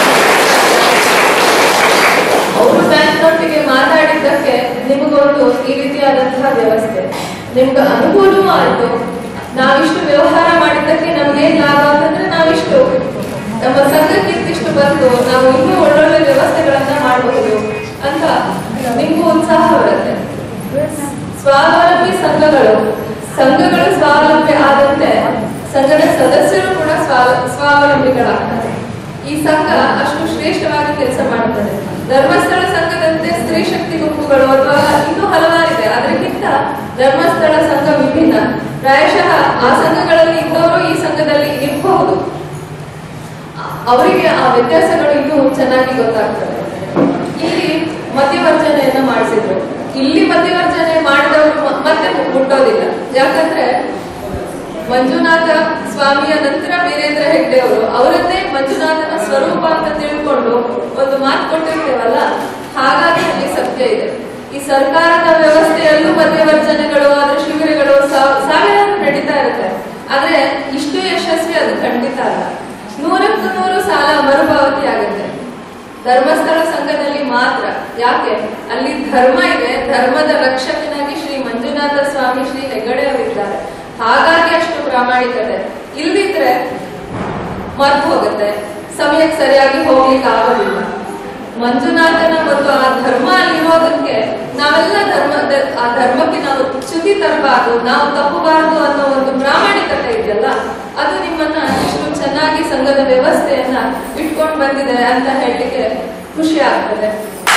Speaker 6: ಅವರು ಬ್ಯಾಂಕ್ನೊಟ್ಟಿಗೆ ಮಾತಾಡಿದ್ದಕ್ಕೆ ನಿಮಗೊಂದು ಈ ರೀತಿಯಾದಂತಹ ವ್ಯವಸ್ಥೆ ನಿಮ್ಗೆ ಅನುಕೂಲವೂ ಆಯ್ತು. ನಾವಿಷ್ಟು ವ್ಯವಹಾರ ಮಾಡಿದ್ದಕ್ಕೆ ನಮ್ಗೇನ್ ಲಾಭ ಅಂತಂದ್ರೆ ನಾವಿಷ್ಟು ನಮ್ಮ ಸಂಘಕ್ಕೆ ಇಷ್ಟು ಬಂದು ನಾವು ಇನ್ನೂ ಒಳ್ಳೊಳ್ಳೆ ವ್ಯವಸ್ಥೆಗಳನ್ನ ಮಾಡಬಹುದು ಅಂತ ನಿಮ್ಗೂ ಉತ್ಸಾಹ ಬರುತ್ತೆ. ಸ್ವಾವಲಂಬಿ ಸಂಘಗಳು ಸ್ವಾವಲಂಬಿ ಆದಂತೆ ಸಂಘದ ಸದಸ್ಯರು ಕೂಡ ಸ್ವಾವಲಂಬಿಗಳಾಗ್ತಾರೆ. ಈ ಸಂಘ ಅಷ್ಟು ಶ್ರೇಷ್ಠವಾಗಿ ಕೆಲಸ ಮಾಡುತ್ತದೆ. ಧರ್ಮಸ್ಥಳ ಸಂಘದಂತೆ ಸ್ತ್ರೀ ಶಕ್ತಿ ಗುಂಪುಗಳು ಅಥವಾ ಇನ್ನೂ ಹಲವಾರಿದೆ. ಅದಕ್ಕಿಂತ ಧರ್ಮಸ್ಥಳ ಸಂಘ ವಿಭಿನ್ನ. ಪ್ರಾಯಶಃ ಆ ಸಂಘಗಳಲ್ಲಿ ಇದ್ದವರು ಈ ಸಂಘದಲ್ಲಿ ಇರಬಹುದು. ಅವರಿಗೆ ಆ ವ್ಯತ್ಯಾಸಗಳು ಇನ್ನೂ ಚೆನ್ನಾಗಿ ಗೊತ್ತಾಗ್ತದೆ. ಇಲ್ಲಿ ಮಧ್ಯವರ್ಜನೆಯನ್ನ ಮಾಡಿಸಿದ್ರು. ಇಲ್ಲಿ ಮಧ್ಯವರ್ಜನೆ ಮಾಡಿದವರು ಮತ್ತೆ ಮುಟ್ಟೋದಿಲ್ಲ. ಯಾಕಂದ್ರೆ ಮಂಜುನಾಥ ಸ್ವಾಮಿಯ ನಂತರ ವೀರೇಂದ್ರ ಹೆಗ್ಡೆ ಅವರು ಅವರನ್ನೇ ಮಂಜುನಾಥನ ಸ್ವರೂಪ ಅಂತ ತಿಳ್ಕೊಂಡು ಒಂದು ಮಾತು ಕೊಟ್ಟಿರ್ತೇವಲ್ಲ, ಹಾಗಾಗಿ ಅಲ್ಲಿ ಸತ್ಯ ಇದೆ. ಈ ಸರ್ಕಾರದ ವ್ಯವಸ್ಥೆಯಲ್ಲೂ ಮಧ್ಯವರ್ಜನೆಗಳು ಅದರ ಶಿಬಿರಗಳು ಸಾವಿರಾರು ನಡೀತಾ ಇರುತ್ತೆ. ಆದ್ರೆ ಇಷ್ಟು ಯಶಸ್ವಿ ಅದು ಖಂಡಿತ ಅಲ್ಲ. 100ಕ್ಕೆ 100 ಸಾಲ ಮರುಪಾವತಿ ಆಗುತ್ತೆ. ಧರ್ಮಸ್ಥಳ ಸಂಘದಲ್ಲಿ ಮಾತ್ರ. ಯಾಕೆ? ಅಲ್ಲಿ ಧರ್ಮ ಇದೆ. ಧರ್ಮದ ರಕ್ಷಕನಾಗಿ ಶ್ರೀ ಮಂಜುನಾಥ ಸ್ವಾಮಿ ಶ್ರೀ ಹೆಗ್ಗಡೆ ಅವರಿದ್ದಾರೆ. ಹಾಗಾಗಿ ಅಷ್ಟು ಪ್ರಾಮಾಣಿಕತೆ. ಇಲ್ದಿದ್ರೆ ಮರ್ತು ಹೋಗುತ್ತೆ, ಸಮಯಕ್ಕೆ ಸರಿಯಾಗಿ ಹೋಗ್ಲಿಕ್ಕೆ ಆಗೋದಿಲ್ಲ. ಮಂಜುನಾಥನ ಒಂದು ಆ ಧರ್ಮ ಅಲ್ಲಿರೋದಕ್ಕೆ ನಾವೆಲ್ಲ ಆ ಧರ್ಮಕ್ಕೆ ನಾವು ಚ್ಯುತಿ ತರಬಾರ್ದು, ನಾವು ತಪ್ಪಬಾರ್ದು ಅನ್ನೋ ಒಂದು ಪ್ರಾಮಾಣಿಕತೆ ಇದೆಯಲ್ಲ, ಅದು ನಿಮ್ಮನ್ನ ಇಷ್ಟು ಚೆನ್ನಾಗಿ ಸಂಘದ ವ್ಯವಸ್ಥೆಯನ್ನ ಇಟ್ಕೊಂಡು ಬಂದಿದೆ ಅಂತ ಹೇಳಲಿಕ್ಕೆ ಖುಷಿ ಆಗ್ತದೆ.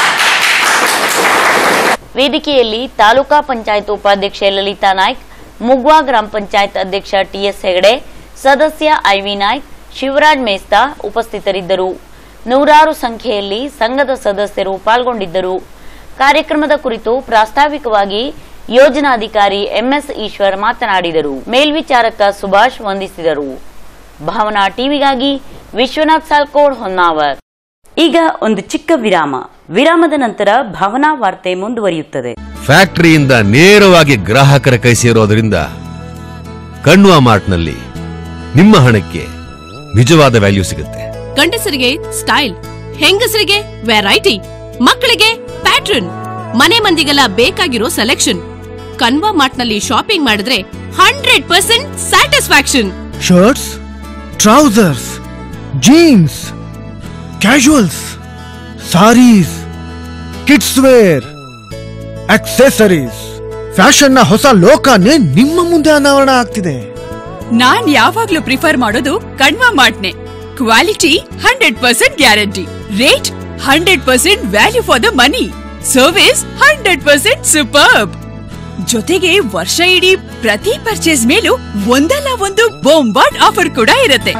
Speaker 1: ವೇದಿಕೆಯಲ್ಲಿ ತಾಲೂಕಾ ಪಂಚಾಯತ್ ಉಪಾಧ್ಯಕ್ಷೆ ಲಲಿತಾ ನಾಯ್ಕ್, ಮುಗ್ವಾ ಗ್ರಾಮ ಪಂಚಾಯತ್ ಅಧ್ಯಕ್ಷ ಟಿಎಸ್ ಹೆಗಡೆ, ಸದಸ್ಯ ಐವಿ ನಾಯ್ಕ್, ಶಿವರಾಜ್ ಮೇಸ್ತಾ ಉಪಸ್ಥಿತರಿದ್ದರು. ನೂರಾರು ಸಂಖ್ಯೆಯಲ್ಲಿ ಸಂಘದ ಸದಸ್ಯರು ಪಾಲ್ಗೊಂಡಿದ್ದರು. ಕಾರ್ಯಕ್ರಮದ ಕುರಿತು ಪ್ರಾಸ್ತಾವಿಕವಾಗಿ ಯೋಜನಾಧಿಕಾರಿ ಎಂಎಸ್ ಈಶ್ವರ್ ಮಾತನಾಡಿದರು. ಮೇಲ್ವಿಚಾರಕ ಸುಭಾಷ್ ವಂದಿಸಿದರು. ಭಾವನಾ ಟಿವಿಗಾಗಿ ವಿಶ್ವನಾಥ್ ಸಾಲ್ಕೋಡ್, ಹೊನ್ನಾವರ್. ಈಗ ಒಂದು ಚಿಕ್ಕ ವಿರಾಮ. ವಿರಾಮದ ನಂತರ ಭಾವನಾ ವಾರ್ತೆ ಮುಂದುವರಿಯುತ್ತದೆ.
Speaker 7: ಫ್ಯಾಕ್ಟರಿಯಿಂದ ನೇರವಾಗಿ ಗ್ರಾಹಕರ ಕೈ ಸೇರೋದ್ರಿಂದ ಕಣ್ವಾ ಮಾರ್ಟ್ನಲ್ಲಿ ನಿಮ್ಮ ಹಣಕ್ಕೆ ನಿಜವಾದ ವ್ಯಾಲ್ಯೂ ಸಿಗುತ್ತೆ.
Speaker 8: ಗಂಡಸರಿಗೆ ಸ್ಟೈಲ್, ಹೆಂಗಸರಿಗೆ ವೆರೈಟಿ, ಮಕ್ಕಳಿಗೆ ಪ್ಯಾಟ್ರನ್, ಮನೆ ಮಂದಿಗೆಲ್ಲ ಬೇಕಾಗಿರೋ ಸೆಲೆಕ್ಷನ್. ಕನ್ವಾ ಮಾರ್ಟ್ನಲ್ಲಿ ಶಾಪಿಂಗ್ ಮಾಡಿದ್ರೆ 100% satisfaction.
Speaker 9: Shirts, trousers, jeans, casuals, saris, kids wear, accessories, fashion ನ ಹೊಸ ಲೋಕನೇ ನಿಮ್ಮ ಮುಂದೆ ಅನಾವರಣ ಆಗ್ತಿದೆ.
Speaker 8: ನಾನ್ ಯಾವಾಗ್ಲೂ ಪ್ರಿಫರ್ ಮಾಡೋದು ಕನ್ವಾ ಮಾರ್ಟ್ನೆ. Quality 100% guarantee, rate 100% value for the money, service 100% superb. ಜೊತೆಗೆ ವರ್ಷ ಇಡೀ ಪ್ರತಿ ಪರ್ಚೇಸ್ ಮೇಲೂ ಒಂದಲ್ಲ ಒಂದು ಬೊಂಬಾಟ್ ಆಫರ್ ಕೂಡ ಇರುತ್ತೆ.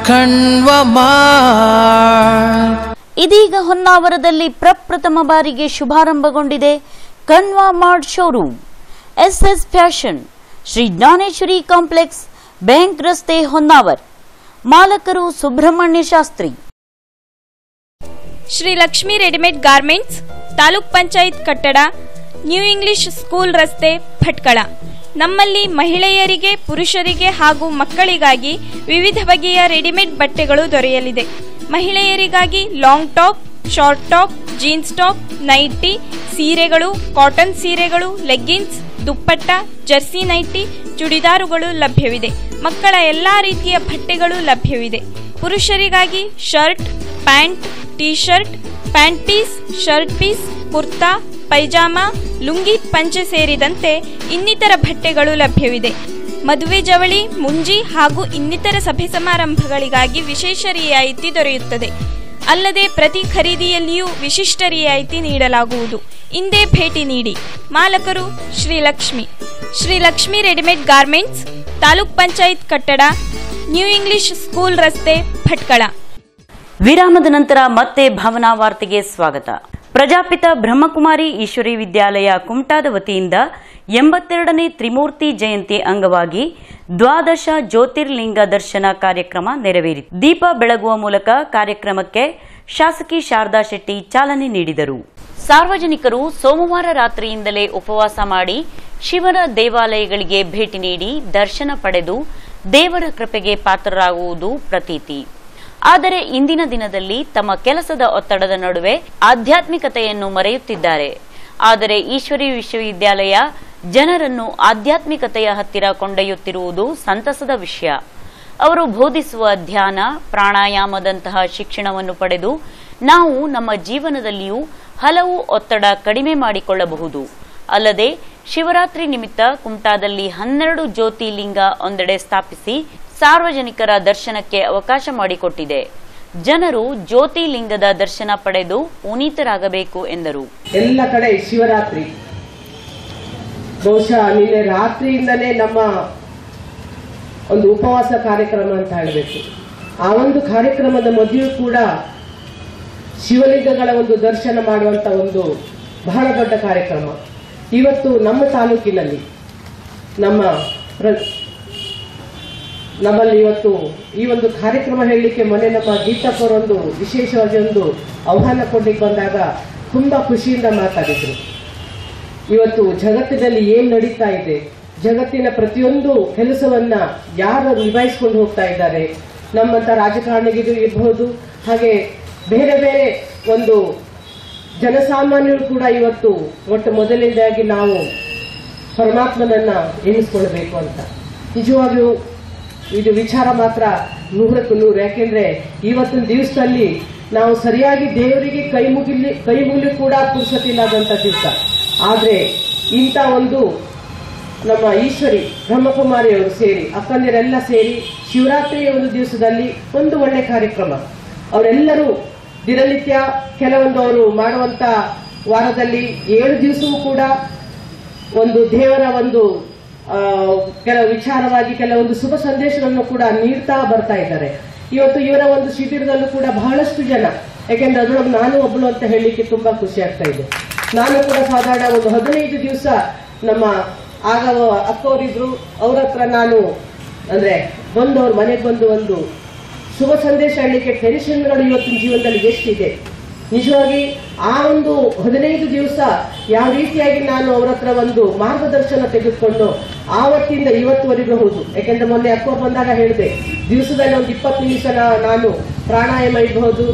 Speaker 1: ಇದೀಗ ಹೊನ್ನಾವರದಲ್ಲಿ ಪ್ರಪ್ರಥಮ ಬಾರಿಗೆ ಶುಭಾರಂಭಗೊಂಡಿದೆ Kanva mart showroom. SS fashion, Shri Jnaneshwari complex, bank ರಸ್ತೆ, ಹೊನ್ನಾವರ್. ಮಾಲಕರು ಸುಬ್ರಹ್ಮಣ್ಯ ಶಾಸ್ತ್ರಿ.
Speaker 10: ಶ್ರೀ ಲಕ್ಷ್ಮಿ ರೆಡಿಮೇಡ್ ಗಾರ್ಮೆಂಟ್ಸ್, ತಾಲೂಕ್ ಪಂಚಾಯತ್ ಕಟ್ಟಡ, ನ್ಯೂ ಇಂಗ್ಲಿಷ್ ಸ್ಕೂಲ್ ರಸ್ತೆ, ಭಟ್ಕಳ. ನಮ್ಮಲ್ಲಿ ಮಹಿಳೆಯರಿಗೆ, ಪುರುಷರಿಗೆ ಹಾಗೂ ಮಕ್ಕಳಿಗಾಗಿ ವಿವಿಧ ಬಗೆಯ ರೆಡಿಮೇಡ್ ಬಟ್ಟೆಗಳು ದೊರೆಯಲಿದೆ. ಮಹಿಳೆಯರಿಗಾಗಿ long top, short top, jeans top, nighty, ಸೀರೆಗಳು, ಕಾಟನ್ ಸೀರೆಗಳು, ಲೆಗ್ಗಿನ್ಸ್, ದುಪ್ಪಟ್ಟ, ಜರ್ಸಿ ನೈಟಿ, ಚುಡಿದಾರುಗಳು ಲಭ್ಯವಿದೆ. ಮಕ್ಕಳ ಎಲ್ಲಾ ರೀತಿಯ ಬಟ್ಟೆಗಳು ಲಭ್ಯವಿದೆ. ಪುರುಷರಿಗಾಗಿ shirt, pant, T shirt, pant piece, shirt piece, kurta, pyjama, lungi, ಪಂಚೆ ಸೇರಿದಂತೆ ಇನ್ನಿತರ ಬಟ್ಟೆಗಳು ಲಭ್ಯವಿದೆ. ಮದುವೆ ಜವಳಿ, ಮುಂಜಿ ಹಾಗೂ ಇನ್ನಿತರ ಸಭೆ ಸಮಾರಂಭಗಳಿಗಾಗಿ ವಿಶೇಷ ರಿಯಾಯಿತಿ ದೊರೆಯುತ್ತದೆ. ಅಲ್ಲದೆ ಪ್ರತಿ ಖರೀದಿಯಲ್ಲಿಯೂ ವಿಶಿಷ್ಟ ರಿಯಾಯಿತಿ ನೀಡಲಾಗುವುದು. ಇಂದೇ ಭೇಟಿ ನೀಡಿ. ಮಾಲಕರು ಶ್ರೀ ಲಕ್ಷ್ಮಿ ರೆಡಿಮೇಡ್ ಗಾರ್ಮೆಂಟ್ಸ್, ತಾಲೂಕ್ ಪಂಚಾಯತ್ ಕಟ್ಟಡ, ನ್ಯೂ ಇಂಗ್ಲಿಷ್ ಸ್ಕೂಲ್ ರಸ್ತೆ, ಭಟ್ಕಳ.
Speaker 1: ವಿರಾಮದ ನಂತರ ಮತ್ತೆ ಭಾವನಾ ವಾರ್ತೆಗೆ ಸ್ವಾಗತ. ಪ್ರಜಾಪಿತ ಬ್ರಹ್ಮಕುಮಾರಿ ಈಶ್ವರಿ ವಿದ್ಯಾಲಯ ಕುಮಟಾದ ವತಿಯಿಂದ 82ನೇ ತ್ರಿಮೂರ್ತಿ ಜಯಂತಿ ಅಂಗವಾಗಿ ದ್ವಾದಶ ಜ್ಯೋತಿರ್ಲಿಂಗ ದರ್ಶನ ಕಾರ್ಯಕ್ರಮ ನೆರವೇರಿತು. ದೀಪ ಬೆಳಗುವ ಮೂಲಕ ಕಾರ್ಯಕ್ರಮಕ್ಕೆ ಶಾಸಕಿ ಶಾರದಾ ಶೆಟ್ಟಿ ಚಾಲನೆ ನೀಡಿದರು. ಸಾರ್ವಜನಿಕರು ಸೋಮವಾರ ರಾತ್ರಿಯಿಂದಲೇ ಉಪವಾಸ ಮಾಡಿ ಶಿವನ ದೇವಾಲಯಗಳಿಗೆ ಭೇಟಿ ನೀಡಿ ದರ್ಶನ ಪಡೆದು ದೇವರ ಕೃಪೆಗೆ ಪಾತ್ರರಾಗುವುದು ಪ್ರತೀತಿ. ಆದರೆ ಇಂದಿನ ದಿನದಲ್ಲಿ ತಮ್ಮ ಕೆಲಸದ ಒತ್ತಡದ ನಡುವೆ ಆಧ್ಯಾತ್ಮಿಕತೆಯನ್ನು ಮರೆಯುತ್ತಿದ್ದಾರೆ. ಆದರೆ ಈಶ್ವರಿ ವಿಶ್ವವಿದ್ಯಾಲಯ ಜನರನ್ನು ಆಧ್ಯಾತ್ಮಿಕತೆಯ ಹತ್ತಿರ ಕೊಂಡೊಯ್ಯುತ್ತಿರುವುದು ಸಂತಸದ ವಿಷಯ. ಅವರು ಬೋಧಿಸುವ ಧ್ಯಾನ, ಪ್ರಾಣಾಯಾಮದಂತಹ ಶಿಕ್ಷಣವನ್ನು ಪಡೆದು ನಾವು ನಮ್ಮ ಜೀವನದಲ್ಲಿಯೂ ಹಲವು ಒತ್ತಡ ಕಡಿಮೆ ಮಾಡಿಕೊಳ್ಳಬಹುದು. ಅಲ್ಲದೆ ಶಿವರಾತ್ರಿ ನಿಮಿತ್ತ ಕುಮಟಾದಲ್ಲಿ 12 ಜ್ಯೋತಿರ್ಲಿಂಗ ಒಂದೆಡೆ ಸ್ಥಾಪಿಸಿ ಸಾರ್ವಜನಿಕರ ದರ್ಶನಕ್ಕೆ ಅವಕಾಶ ಮಾಡಿಕೊಟ್ಟಿದೆ. ಜನರು ಜ್ಯೋತಿರ್ಲಿಂಗದ ದರ್ಶನ ಪಡೆದು ಪುನೀತರಾಗಬೇಕು ಎಂದರು.
Speaker 5: ಎಲ್ಲ ಕಡೆ ಶಿವರಾತ್ರಿ, ಬಹುಶಃ ನಿನ್ನೆ ರಾತ್ರಿಯಿಂದಲೇ ನಮ್ಮ ಒಂದು ಉಪವಾಸ ಕಾರ್ಯಕ್ರಮ ಅಂತ ಹೇಳಬೇಕು. ಆ ಒಂದು ಕಾರ್ಯಕ್ರಮದ ಮಧ್ಯೆಯೂ ಕೂಡ ಶಿವಲಿಂಗಗಳ ಒಂದು ದರ್ಶನ ಮಾಡುವಂತ ಒಂದು ಬಹಳ ದೊಡ್ಡ ಕಾರ್ಯಕ್ರಮ. ಇವತ್ತು ನಮ್ಮ ತಾಲೂಕಿನಲ್ಲಿ ನಮ್ಮಲ್ಲಿ ಇವತ್ತು ಈ ಒಂದು ಕಾರ್ಯಕ್ರಮ ಹೇಳಲಿಕ್ಕೆ ಮೊನ್ನೆ ನಮ್ಮ ಗೀತಪ್ಪರೊಂದು ವಿಶೇಷವಾಗಿ ಒಂದು ಆಹ್ವಾನ ಕೊಡ್ಲಿಕ್ಕೆ ಬಂದಾಗ ತುಂಬಾ ಖುಷಿಯಿಂದ ಮಾತಾಡಿದ್ರು. ಇವತ್ತು ಜಗತ್ತಿನಲ್ಲಿ ಏನ್ ನಡೀತಾ ಇದೆ, ಜಗತ್ತಿನ ಪ್ರತಿಯೊಂದು ಕೆಲಸವನ್ನ ಯಾರು ನಿಭಾಯಿಸ್ಕೊಂಡು ಹೋಗ್ತಾ ಇದ್ದಾರೆ, ನಮ್ಮಂತ ರಾಜಕಾರಣಿಗಳು ಇರಬಹುದು, ಹಾಗೆ ಬೇರೆ ಬೇರೆ ಒಂದು ಜನಸಾಮಾನ್ಯರು ಕೂಡ ಇವತ್ತು ಒಟ್ಟು ಮೊದಲನೇದಾಗಿ ನಾವು ಪರಮಾತ್ಮನನ್ನ ಎಣಿಸ್ಕೊಳ್ಬೇಕು ಅಂತ. ನಿಜವಾಗಿಯೂ ಇದು ವಿಚಾರ ಮಾತ್ರ 100ಕ್ಕೆ 100. ಯಾಕೆಂದ್ರೆ ಇವತ್ತಿನ ದಿವಸದಲ್ಲಿ ನಾವು ಸರಿಯಾಗಿ ದೇವರಿಗೆ ಕೈ ಮುಗಿ ಕೂಡ ಪುರುಸತಿಲ್ಲದಂತ ದಿವಸ. ಆದ್ರೆ ಇಂಥ ಒಂದು ನಮ್ಮ ಈಶ್ವರಿ ಬ್ರಹ್ಮಕುಮಾರಿಯವರು ಸೇರಿ, ಅಕ್ಕಂದಿರೆಲ್ಲ ಸೇರಿ ಶಿವರಾತ್ರಿಯ ಒಂದು ದಿವಸದಲ್ಲಿ ಒಂದು ಒಳ್ಳೆ ಕಾರ್ಯಕ್ರಮ. ಅವರೆಲ್ಲರೂ ದಿನನಿತ್ಯ ಕೆಲವೊಂದು ಅವರು ಮಾಡುವಂತ ವಾರದಲ್ಲಿ 7 ದಿವಸವೂ ಕೂಡ ಒಂದು ದೇವರ ಒಂದು ಕೆಲವು ವಿಚಾರವಾಗಿ ಕೆಲವೊಂದು ಶುಭ ಸಂದೇಶಗಳನ್ನು ಕೂಡ ನೀಡ್ತಾ ಬರ್ತಾ ಇದ್ದಾರೆ. ಇವತ್ತು ಇವರ ಒಂದು ಶಿಬಿರದಲ್ಲೂ ಕೂಡ ಬಹಳಷ್ಟು ಜನ, ಯಾಕೆಂದ್ರೆ ಅದರೊಳಗೆ ನಾನು ಒಬ್ಬಳು ಅಂತ ಹೇಳಲಿಕ್ಕೆ ತುಂಬಾ ಖುಷಿ ಆಗ್ತಾ ಇದೆ. ನಾನು ಕೂಡ ಸಾಧಾರಣ ಒಂದು 15 ದಿವಸ ನಮ್ಮ ಆಗ ಅಕ್ಕವರಿದ್ರು, ಅವ್ರ ಹತ್ರ ನಾನು ಅಂದ್ರೆ ಅವ್ರ ಮನೆಗೆ ಬಂದು ಒಂದು ಶುಭ ಸಂದೇಶ ಹೇಳಲಿಕ್ಕೆ ಟೆನ್ಷನ್ಗಳು ಇವತ್ತಿನ ಜೀವನದಲ್ಲಿ ಎಷ್ಟಿದೆ. ನಿಜವಾಗಿ ಆ ಒಂದು 15 ದಿವಸ ಯಾವ ರೀತಿಯಾಗಿ ನಾನು ಅವ್ರ ಹತ್ರ ಒಂದು ಮಾರ್ಗದರ್ಶನ ತೆಗೆದುಕೊಂಡು ಆವತ್ತಿಂದ ಇವತ್ತುವರೆಗೂ ಹೌದು. ಯಾಕೆಂದ್ರೆ ಮೊನ್ನೆ ಅಕ್ಕ ಬಂದಾಗ ಹೇಳಿದೆ, ದಿವಸದಲ್ಲಿ ಒಂದು 20 ನಿಮಿಷ ನಾನು ಪ್ರಾಣಾಯಾಮ ಇರಬಹುದು,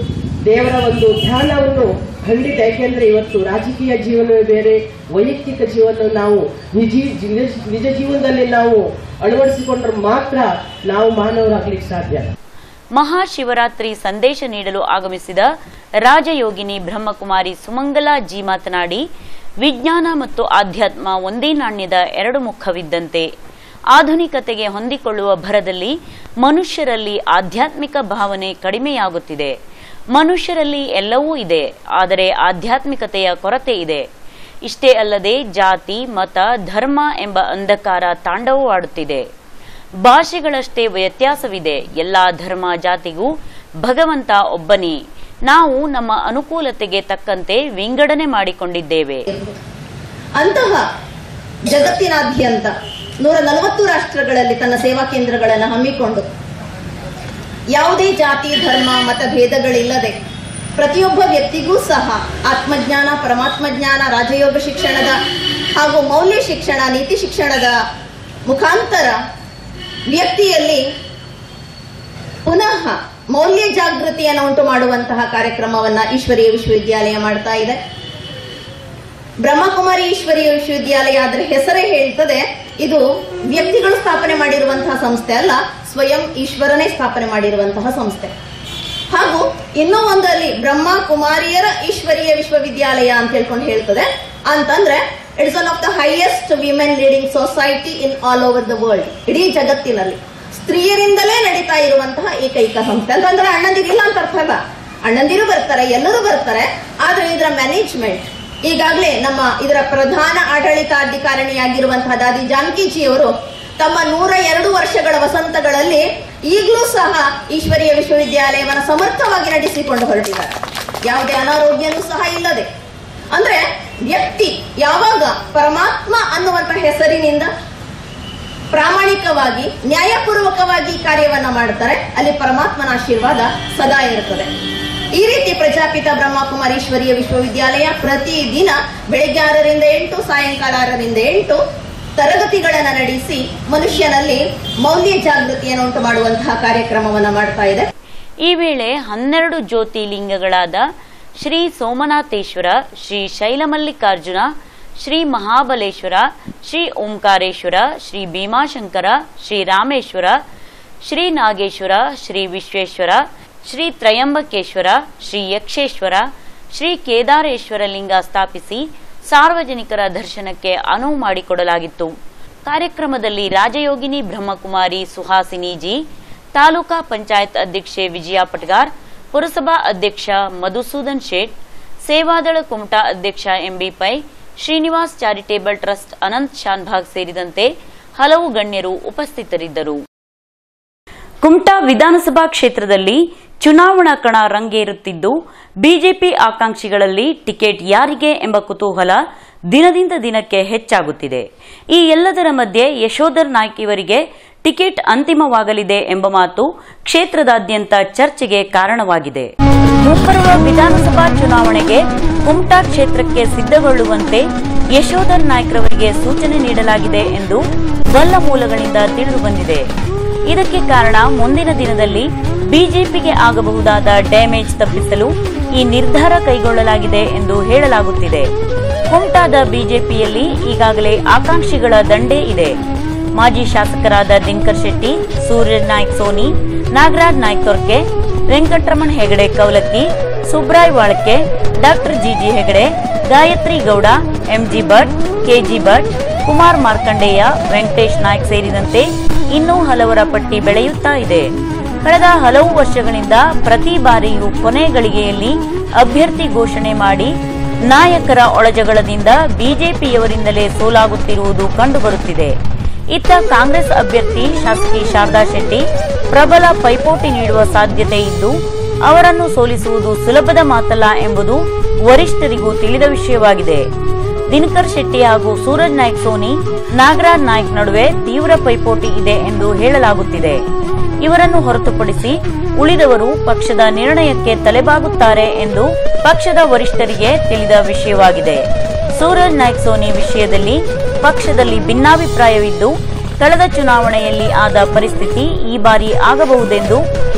Speaker 5: ದೇವರ ಒಂದು ಧ್ಯಾನವನ್ನು ಖಂಡಿತ, ಯಾಕೆಂದ್ರೆ ಇವತ್ತು ರಾಜಕೀಯ ಜೀವನವೇ ಬೇರೆ, ವೈಯಕ್ತಿಕ ಜೀವನ ನಾವು ನಿಜ ಜೀವನದಲ್ಲಿ ನಾವು ಅಳವಡಿಸಿಕೊಂಡ್ರೆ ಮಾತ್ರ ನಾವು ಮಾನವರಾಗ್ಲಿಕ್ಕೆ ಸಾಧ್ಯ.
Speaker 1: ಮಹಾಶಿವರಾತ್ರಿ ಸಂದೇಶ ನೀಡಲು ಆಗಮಿಸಿದ ರಾಜಯೋಗಿನಿ ಬ್ರಹ್ಮಕುಮಾರಿ ಸುಮಂಗಲಾ ಜಿ ಮಾತನಾಡಿ, ವಿಜ್ಞಾನ ಮತ್ತು ಆಧ್ಯಾತ್ಮ ಒಂದೇ ನಾಣ್ಯದ ಎರಡು ಮುಖವಿದ್ದಂತೆ. ಆಧುನಿಕತೆಗೆ ಹೊಂದಿಕೊಳ್ಳುವ ಭರದಲ್ಲಿ ಮನುಷ್ಯರಲ್ಲಿ ಆಧ್ಯಾತ್ಮಿಕ ಭಾವನೆ ಕಡಿಮೆಯಾಗುತ್ತಿದೆ. ಮನುಷ್ಯರಲ್ಲಿ ಎಲ್ಲವೂ ಇದೆ, ಆದರೆ ಆಧ್ಯಾತ್ಮಿಕತೆಯ ಕೊರತೆ ಇದೆ. ಇಷ್ಟೇ ಅಲ್ಲದೆ ಜಾತಿ, ಮತ, ಧರ್ಮ ಎಂಬ ಅಂಧಕಾರ ತಾಂಡವವಾಡುತ್ತಿದೆ. ಭಾಷೆಗಳಷ್ಟೇ ವ್ಯತ್ಯಾಸವಿದೆ. ಎಲ್ಲಾ ಧರ್ಮ ಜಾತಿಗೂ ಭಗವಂತ ಒಬ್ಬನೇ. ನಾವು ನಮ್ಮ ಅನುಕೂಲತೆಗೆ ತಕ್ಕಂತೆ ವಿಂಗಡಣೆ ಮಾಡಿಕೊಂಡಿದ್ದೇವೆ.
Speaker 11: ಅಂತಹ ಜಗತ್ತಿನಾದ್ಯಂತ 140 ರಾಷ್ಟ್ರಗಳಲ್ಲಿ ತನ್ನ ಸೇವಾ ಕೇಂದ್ರಗಳನ್ನು ಹಮ್ಮಿಕೊಂಡು ಯಾವುದೇ ಜಾತಿ, ಧರ್ಮ, ಮತಭೇದಗಳಿಲ್ಲದೆ ಪ್ರತಿಯೊಬ್ಬ ವ್ಯಕ್ತಿಗೂ ಸಹ ಆತ್ಮಜ್ಞಾನ, ಪರಮಾತ್ಮ ಜ್ಞಾನ, ರಾಜಯೋಗ ಶಿಕ್ಷಣದ ಹಾಗೂ ಮೌಲ್ಯ ಶಿಕ್ಷಣ, ನೀತಿ ಶಿಕ್ಷಣದ ಮುಖಾಂತರ ವ್ಯಕ್ತಿಯಲ್ಲಿ ಪುನಃ ಮೌಲ್ಯ ಜಾಗೃತಿಯನ್ನು ಉಂಟು ಮಾಡುವಂತಹ ಕಾರ್ಯಕ್ರಮವನ್ನು ಈಶ್ವರೀಯ ವಿಶ್ವವಿದ್ಯಾಲಯ ಮಾಡ್ತಾ ಇದೆ. ಬ್ರಹ್ಮಕುಮಾರಿ ಈಶ್ವರೀಯ ವಿಶ್ವವಿದ್ಯಾಲಯ ಅದರ ಹೆಸರೇ ಹೇಳ್ತದೆ, ಇದು ವ್ಯಕ್ತಿಗಳು ಸ್ಥಾಪನೆ ಮಾಡಿರುವಂತಹ ಸಂಸ್ಥೆ ಅಲ್ಲ, ಸ್ವಯಂ ಈಶ್ವರನೇ ಸ್ಥಾಪನೆ ಮಾಡಿರುವಂತಹ ಸಂಸ್ಥೆ. ಹಾಗೂ ಇನ್ನೂ ಒಂದಲ್ಲಿ ಬ್ರಹ್ಮಕುಮಾರಿಯರ ಈಶ್ವರೀಯ ವಿಶ್ವವಿದ್ಯಾಲಯ ಅಂತ ಹೇಳ್ಕೊಂಡು ಹೇಳ್ತದೆ. ಅಂತಂದ್ರೆ it's one of the highest women leading society in all over the world. ಇಡೀ ಜಗತ್ತಿನಲ್ಲಿ ಸ್ತ್ರೀಯರಿಂದಲೇ ನಡೀತಾ ಇರುವಂತಹ ಏಕೈಕ ಸಂಸ್ಥೆ. ಅಂತಂದ್ರೆ ಅಣ್ಣಂದಿರಿಲ್ಲ ಅಂತ ಅರ್ಥ ಅಲ್ಲ, ಅಣ್ಣಂದಿರು ಬರ್ತಾರೆ, ಎಲ್ಲರೂ ಬರ್ತಾರೆ. ಆದ್ರೆ ಇದರ ಮ್ಯಾನೇಜ್ಮೆಂಟ್ ಈಗಾಗಲೇ ನಮ್ಮ ಇದರ ಪ್ರಧಾನ ಆಡಳಿತಾಧಿಕಾರಿಣಿಯಾಗಿರುವಂತಹ ದಾದಿ ಜಾನಕಿಜಿಯವರು ತಮ್ಮ 102 ವರ್ಷಗಳ ವಸಂತಗಳಲ್ಲಿ ಈಗಲೂ ಸಹ ಈಶ್ವರೀಯ ವಿಶ್ವವಿದ್ಯಾಲಯವನ್ನು ಸಮರ್ಥವಾಗಿ ನಡೆಸಿಕೊಂಡು ಹೊರಟಿದ್ದಾರೆ, ಯಾವುದೇ ಅನಾರೋಗ್ಯನೂ ಸಹ ಇಲ್ಲದೆ. ಅಂದ್ರೆ ವ್ಯಕ್ತಿ ಯಾವಾಗ ಪರಮಾತ್ಮ ಅನ್ನುವಂಥ ಹೆಸರಿನಿಂದ ಪ್ರಾಮಾಣಿಕವಾಗಿ ನ್ಯಾಯಪೂರ್ವಕವಾಗಿ ಕಾರ್ಯವನ್ನ ಮಾಡ್ತಾರೆ, ಅಲ್ಲಿ ಪರಮಾತ್ಮನ ಆಶೀರ್ವಾದ ಸದಾ ಇರುತ್ತದೆ. ಈ ರೀತಿ ಪ್ರಜಾಪಿತ ಬ್ರಹ್ಮಕುಮಾರಿ ಈಶ್ವರೀಯ ವಿಶ್ವವಿದ್ಯಾಲಯ ಪ್ರತಿದಿನ ಬೆಳಿಗ್ಗೆ 6ರಿಂದ 8, ಸಾಯಂಕಾಲ 6ರಿಂದ 8 ತರಗತಿಗಳನ್ನು ನಡೆಸಿ ಮನುಷ್ಯನಲ್ಲಿ ಮೌಲ್ಯ ಜಾಗೃತಿಯನ್ನು ಉಂಟು ಮಾಡುವಂತಹ ಕಾರ್ಯಕ್ರಮವನ್ನು ಮಾಡ್ತಾ ಇದೆ.
Speaker 1: ಈ ವೇಳೆ 12 ಜ್ಯೋತಿರ್ಲಿಂಗಗಳಾದ ಶ್ರೀ ಸೋಮನಾಥೇಶ್ವರ, ಶ್ರೀ ಶೈಲಮಲ್ಲಿಕಾರ್ಜುನ, ಶ್ರೀ ಮಹಾಬಲೇಶ್ವರ, ಶ್ರೀ ಓಂಕಾರೇಶ್ವರ, ಶ್ರೀ ಭೀಮಾಶಂಕರ, ಶ್ರೀ ರಾಮೇಶ್ವರ, ಶ್ರೀ ನಾಗೇಶ್ವರ, ಶ್ರೀ ವಿಶ್ವೇಶ್ವರ, ಶ್ರೀ ತ್ರಯಂಬಕೇಶ್ವರ, ಶ್ರೀ ಯಕ್ಷೇಶ್ವರ, ಶ್ರೀ ಕೇದಾರೇಶ್ವರ ಲಿಂಗ ಸ್ಥಾಪಿಸಿ ಸಾರ್ವಜನಿಕರ ದರ್ಶನಕ್ಕೆ ಅನುವು ಮಾಡಿಕೊಡಲಾಗಿತ್ತು. ಕಾರ್ಯಕ್ರಮದಲ್ಲಿ ರಾಜಯೋಗಿನಿ ಬ್ರಹ್ಮಕುಮಾರಿ ಸುಹಾಸಿನಿ ಜಿ, ತಾಲೂಕಾ ಪಂಚಾಯತ್ ಅಧ್ಯಕ್ಷೆ ವಿಜಯ ಪಟ್ಗಾರ್, ಪುರಸಭಾ ಅಧ್ಯಕ್ಷ ಮಧುಸೂದನ್ ಶೇಟ್, ಸೇವಾದಳ ಕುಮಟಾ ಅಧ್ಯಕ್ಷ M B Pai, Srinivas charitable trust Anant Shanbhag ಸೇರಿದಂತೆ ಹಲವು ಗಣ್ಯರು ಉಪಸ್ಥಿತರಿದ್ದರು. ಕುಮಟಾ ವಿಧಾನಸಭಾ ಕ್ಷೇತ್ರದಲ್ಲಿ ಚುನಾವಣಾ ಕಣ ರಂಗೇರುತ್ತಿದ್ದು, ಬಿಜೆಪಿ ಆಕಾಂಕ್ಷಿಗಳಲ್ಲಿ ಟಿಕೆಟ್ ಯಾರಿಗೆ ಎಂಬ ಕುತೂಹಲ ದಿನದಿಂದ ದಿನಕ್ಕೆ ಹೆಚ್ಚಾಗುತ್ತಿದೆ. ಈ ಎಲ್ಲದರ ಮಧ್ಯೆ ಯಶೋಧರ್ ನಾಯ್ಕ್ ಇವರಿಗೆ ಟಿಕೆಟ್ ಅಂತಿಮವಾಗಲಿದೆ ಎಂಬ ಮಾತು ಕ್ಷೇತ್ರದಾದ್ಯಂತ ಚರ್ಚೆಗೆ ಕಾರಣವಾಗಿದೆ. ಮುಂಬರುವ ವಿಧಾನಸಭಾ ಚುನಾವಣೆಗೆ ಕುಮಟಾ ಕ್ಷೇತ್ರಕ್ಕೆ ಸಿದ್ಧಗೊಳ್ಳುವಂತೆ ಯಶೋಧರ್ ನಾಯ್ಕ್ ರವರಿಗೆ ಸೂಚನೆ ನೀಡಲಾಗಿದೆ ಎಂದು ಬಲ್ಲ ಮೂಲಗಳಿಂದ ತಿಳಿದುಬಂದಿದೆ. ಇದಕ್ಕೆ ಕಾರಣ ಮುಂದಿನ ದಿನದಲ್ಲಿ ಬಿಜೆಪಿಗೆ ಆಗಬಹುದಾದ ಡ್ಯಾಮೇಜ್ ತಪ್ಪಿಸಲು ಈ ನಿರ್ಧಾರ ಕೈಗೊಳ್ಳಲಾಗಿದೆ ಎಂದು ಹೇಳಲಾಗುತ್ತಿದೆ. ಕುಮಟಾದ ಬಿಜೆಪಿಯಲ್ಲಿ ಈಗಾಗಲೇ ಆಕಾಂಕ್ಷಿಗಳ ದಂಡೇ ಇದೆ. ಮಾಜಿ ಶಾಸಕರಾದ Dinakar Shetty, Surya Naik Soni, Nagaraj Naik Torke, Venkataramana Hegde Kaulakki, Subray Walke, doctor G G Hegde, Gayatri Gowda, M G Bhat, K G Bhat, Kumar Markandeya, Venkatesh Naik ಸೇರಿದಂತೆ ಇನ್ನೂ ಹಲವರ ಪಟ್ಟಿ ಬೆಳೆಯುತ್ತಾ ಇದೆ. ಕಳೆದ ಹಲವು ವರ್ಷಗಳಿಂದ ಪ್ರತಿ ಬಾರಿಯೂ ಕೊನೆ ಗಳಿಗೆಯಲ್ಲಿ ಅಭ್ಯರ್ಥಿ ಘೋಷಣೆ ಮಾಡಿ ನಾಯಕರ ಒಳಜಗಳದಿಂದ ಬಿಜೆಪಿಯವರಿಂದಲೇ ಸೋಲಾಗುತ್ತಿರುವುದು ಕಂಡುಬರುತ್ತಿದೆ. ಇತ್ತ ಕಾಂಗ್ರೆಸ್ ಅಭ್ಯರ್ಥಿ ಶಾಸಕಿ ಶಾರದಾ ಶೆಟ್ಟಿ ಪ್ರಬಲ ಪೈಪೋಟಿ ನೀಡುವ ಸಾಧ್ಯತೆ ಇದ್ದು, ಅವರನ್ನು ಸೋಲಿಸುವುದು ಸುಲಭದ ಮಾತಲ್ಲ ಎಂಬುದು ವರಿಷ್ಠರಿಗೂ ತಿಳಿದ ವಿಷಯವಾಗಿದೆ. ದಿನಕರ್ ಶೆಟ್ಟಿ ಹಾಗೂ ಸೂರಜ್ ನಾಯ್ಕ್ ಸೋನಿ, ನಾಗರಾಜ್ ನಾಯ್ಕ್ ನಡುವೆ ತೀವ್ರ ಪೈಪೋಟಿ ಇದೆ ಎಂದು ಹೇಳಲಾಗುತ್ತಿದೆ. ಇವರನ್ನು ಹೊರತುಪಡಿಸಿ ಉಳಿದವರು ಪಕ್ಷದ ನಿರ್ಣಯಕ್ಕೆ ತಲೆಬಾಗುತ್ತಾರೆ ಎಂದು ಪಕ್ಷದ ವರಿಷ್ಠರಿಗೆ ತಿಳಿದ ವಿಷಯವಾಗಿದೆ. ಸೂರಜ್ ನಾಯ್ಕ್ ಸೋನಿ ವಿಷಯದಲ್ಲಿ ಪಕ್ಷದಲ್ಲಿ ಭಿನ್ನಾಭಿಪ್ರಾಯವಿದ್ದು, ಕಳೆದ ಚುನಾವಣೆಯಲ್ಲಿ ಆದ ಪರಿಸ್ಥಿತಿ ಈ ಬಾರಿ ಆಗಬಹುದೆಂದು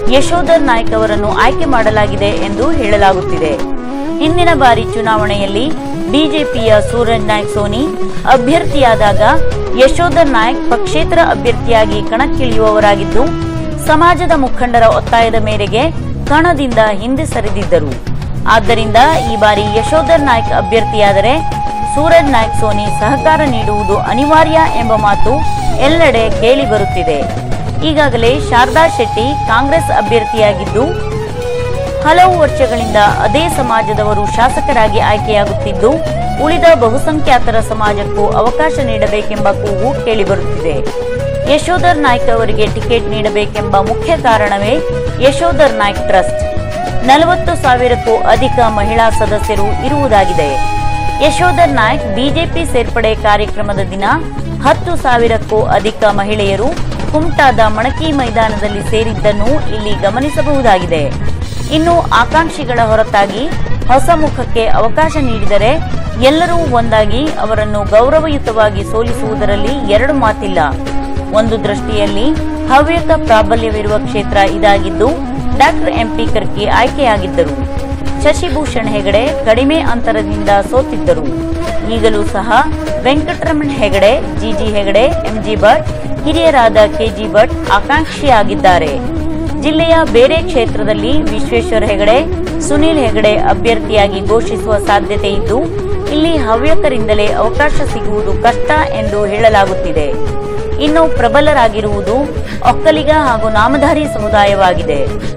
Speaker 1: ಯಶೋಧರ್ ನಾಯ್ಕ್ ಅವರನ್ನು ಆಯ್ಕೆ ಮಾಡಲಾಗಿದೆ ಎಂದು ಹೇಳಲಾಗುತ್ತಿದೆ. ಹಿಂದಿನ ಬಾರಿ ಚುನಾವಣೆಯಲ್ಲಿ ಬಿಜೆಪಿಯ ಸೂರಜ್ ನಾಯ್ಕ್ ಸೋನಿ ಅಭ್ಯರ್ಥಿಯಾದಾಗ ಯಶೋಧರ್ ನಾಯ್ಕ್ ಪಕ್ಷೇತರ ಅಭ್ಯರ್ಥಿಯಾಗಿ ಕಣಕ್ಕಿಳಿಯುವವರಾಗಿದ್ದು, ಸಮಾಜದ ಮುಖಂಡರ ಒತ್ತಾಯದ ಮೇರೆಗೆ ಕಣದಿಂದ ಹಿಂದೆ ಸರಿದಿದ್ದರು. ಆದ್ದರಿಂದ ಈ ಬಾರಿ ಯಶೋಧರ್ ನಾಯ್ಕ್ ಅಭ್ಯರ್ಥಿಯಾದರೆ ಸೂರಜ್ ನಾಯ್ಕ್ ಸೋನಿ ಸಹಕಾರ ನೀಡುವುದು ಅನಿವಾರ್ಯ ಎಂಬ ಮಾತು ಎಲ್ಲೆಡೆ ಕೇಳಿ ಬರುತ್ತಿದೆ. ಈಗಾಗಲೇ ಶಾರದಾ ಶೆಟ್ಟಿ ಕಾಂಗ್ರೆಸ್ ಅಭ್ಯರ್ಥಿಯಾಗಿದ್ದು, ಹಲವು ವರ್ಷಗಳಿಂದ ಅದೇ ಸಮಾಜದವರು ಶಾಸಕರಾಗಿ ಆಯ್ಕೆಯಾಗುತ್ತಿದ್ದು, ಉಳಿದ ಬಹುಸಂಖ್ಯಾತರ ಸಮಾಜಕ್ಕೂ ಅವಕಾಶ ನೀಡಬೇಕೆಂಬ ಕೂಗು ಕೇಳಿಬರುತ್ತಿದೆ. ಯಶೋಧರ್ ನಾಯ್ಕ್ ಅವರಿಗೆ ಟಿಕೆಟ್ ನೀಡಬೇಕೆಂಬ ಮುಖ್ಯ ಕಾರಣವೇ ಯಶೋಧರ್ ನಾಯ್ಕ್ ಟ್ರಸ್ಟ್. 40,000ಕ್ಕೂ ಅಧಿಕ ಮಹಿಳಾ ಸದಸ್ಯರು ಇರುವುದಾಗಿದೆ. ಯಶೋಧರ್ ನಾಯ್ಕ್ ಬಿಜೆಪಿ ಸೇರ್ಪಡೆ ಕಾರ್ಯಕ್ರಮದ ದಿನ 10,000ಕ್ಕೂ ಅಧಿಕ ಮಹಿಳೆಯರು ಕುಮಟಾದ ಮಣಕಿ ಮೈದಾನದಲ್ಲಿ ಸೇರಿದ್ದನ್ನು ಇಲ್ಲಿ ಗಮನಿಸಬಹುದಾಗಿದೆ. ಇನ್ನು ಆಕಾಂಕ್ಷಿಗಳ ಹೊರತಾಗಿ ಹೊಸ ಮುಖಕ್ಕೆ ಅವಕಾಶ ನೀಡಿದರೆ ಎಲ್ಲರೂ ಒಂದಾಗಿ ಅವರನ್ನು ಗೌರವಯುತವಾಗಿ ಸೋಲಿಸುವುದರಲ್ಲಿ ಎರಡು ಮಾತಿಲ್ಲ. ಒಂದು ದೃಷ್ಟಿಯಲ್ಲಿ ಹವ್ಯಕ ಪ್ರಾಬಲ್ಯವಿರುವ ಕ್ಷೇತ್ರ ಇದಾಗಿದ್ದು, ಡಾಕ್ಟರ್ ಎಂಪಿ ಕರ್ಕಿ ಆಯ್ಕೆಯಾಗಿದ್ದರು. ಶಶಿಭೂಷಣ್ ಹೆಗಡೆ ಕಡಿಮೆ ಅಂತರದಿಂದ ಸೋತಿದ್ದರು. ಈಗಲೂ ಸಹ ವೆಂಕಟರಮಣ್ ಹೆಗಡೆ, ಜಿಜಿ ಹೆಗಡೆ, ಎಂಜಿ ಭಟ್, ಹಿರಿಯರಾದ ಕೆಜಿ ಭಟ್ ಆಕಾಂಕ್ಷಿಯಾಗಿದ್ದಾರೆ. ಜಿಲ್ಲೆಯ ಬೇರೆ ಕ್ಷೇತ್ರದಲ್ಲಿ ವಿಶ್ವೇಶ್ವರ ಹೆಗಡೆ, ಸುನೀಲ್ ಹೆಗಡೆ ಅಭ್ಯರ್ಥಿಯಾಗಿ ಘೋಷಿಸುವ ಸಾಧ್ಯತೆ ಇದ್ದು, ಇಲ್ಲಿ ಹವ್ಯಕರಿಂದಲೇ ಅವಕಾಶ ಸಿಗುವುದು ಕಷ್ಟ ಎಂದು ಹೇಳಲಾಗುತ್ತಿದೆ. ಇನ್ನು ಪ್ರಬಲರಾಗಿರುವುದು ಒಕ್ಕಲಿಗ ಹಾಗೂ ನಾಮಧಾರಿ ಸಮುದಾಯವಾಗಿದೆ.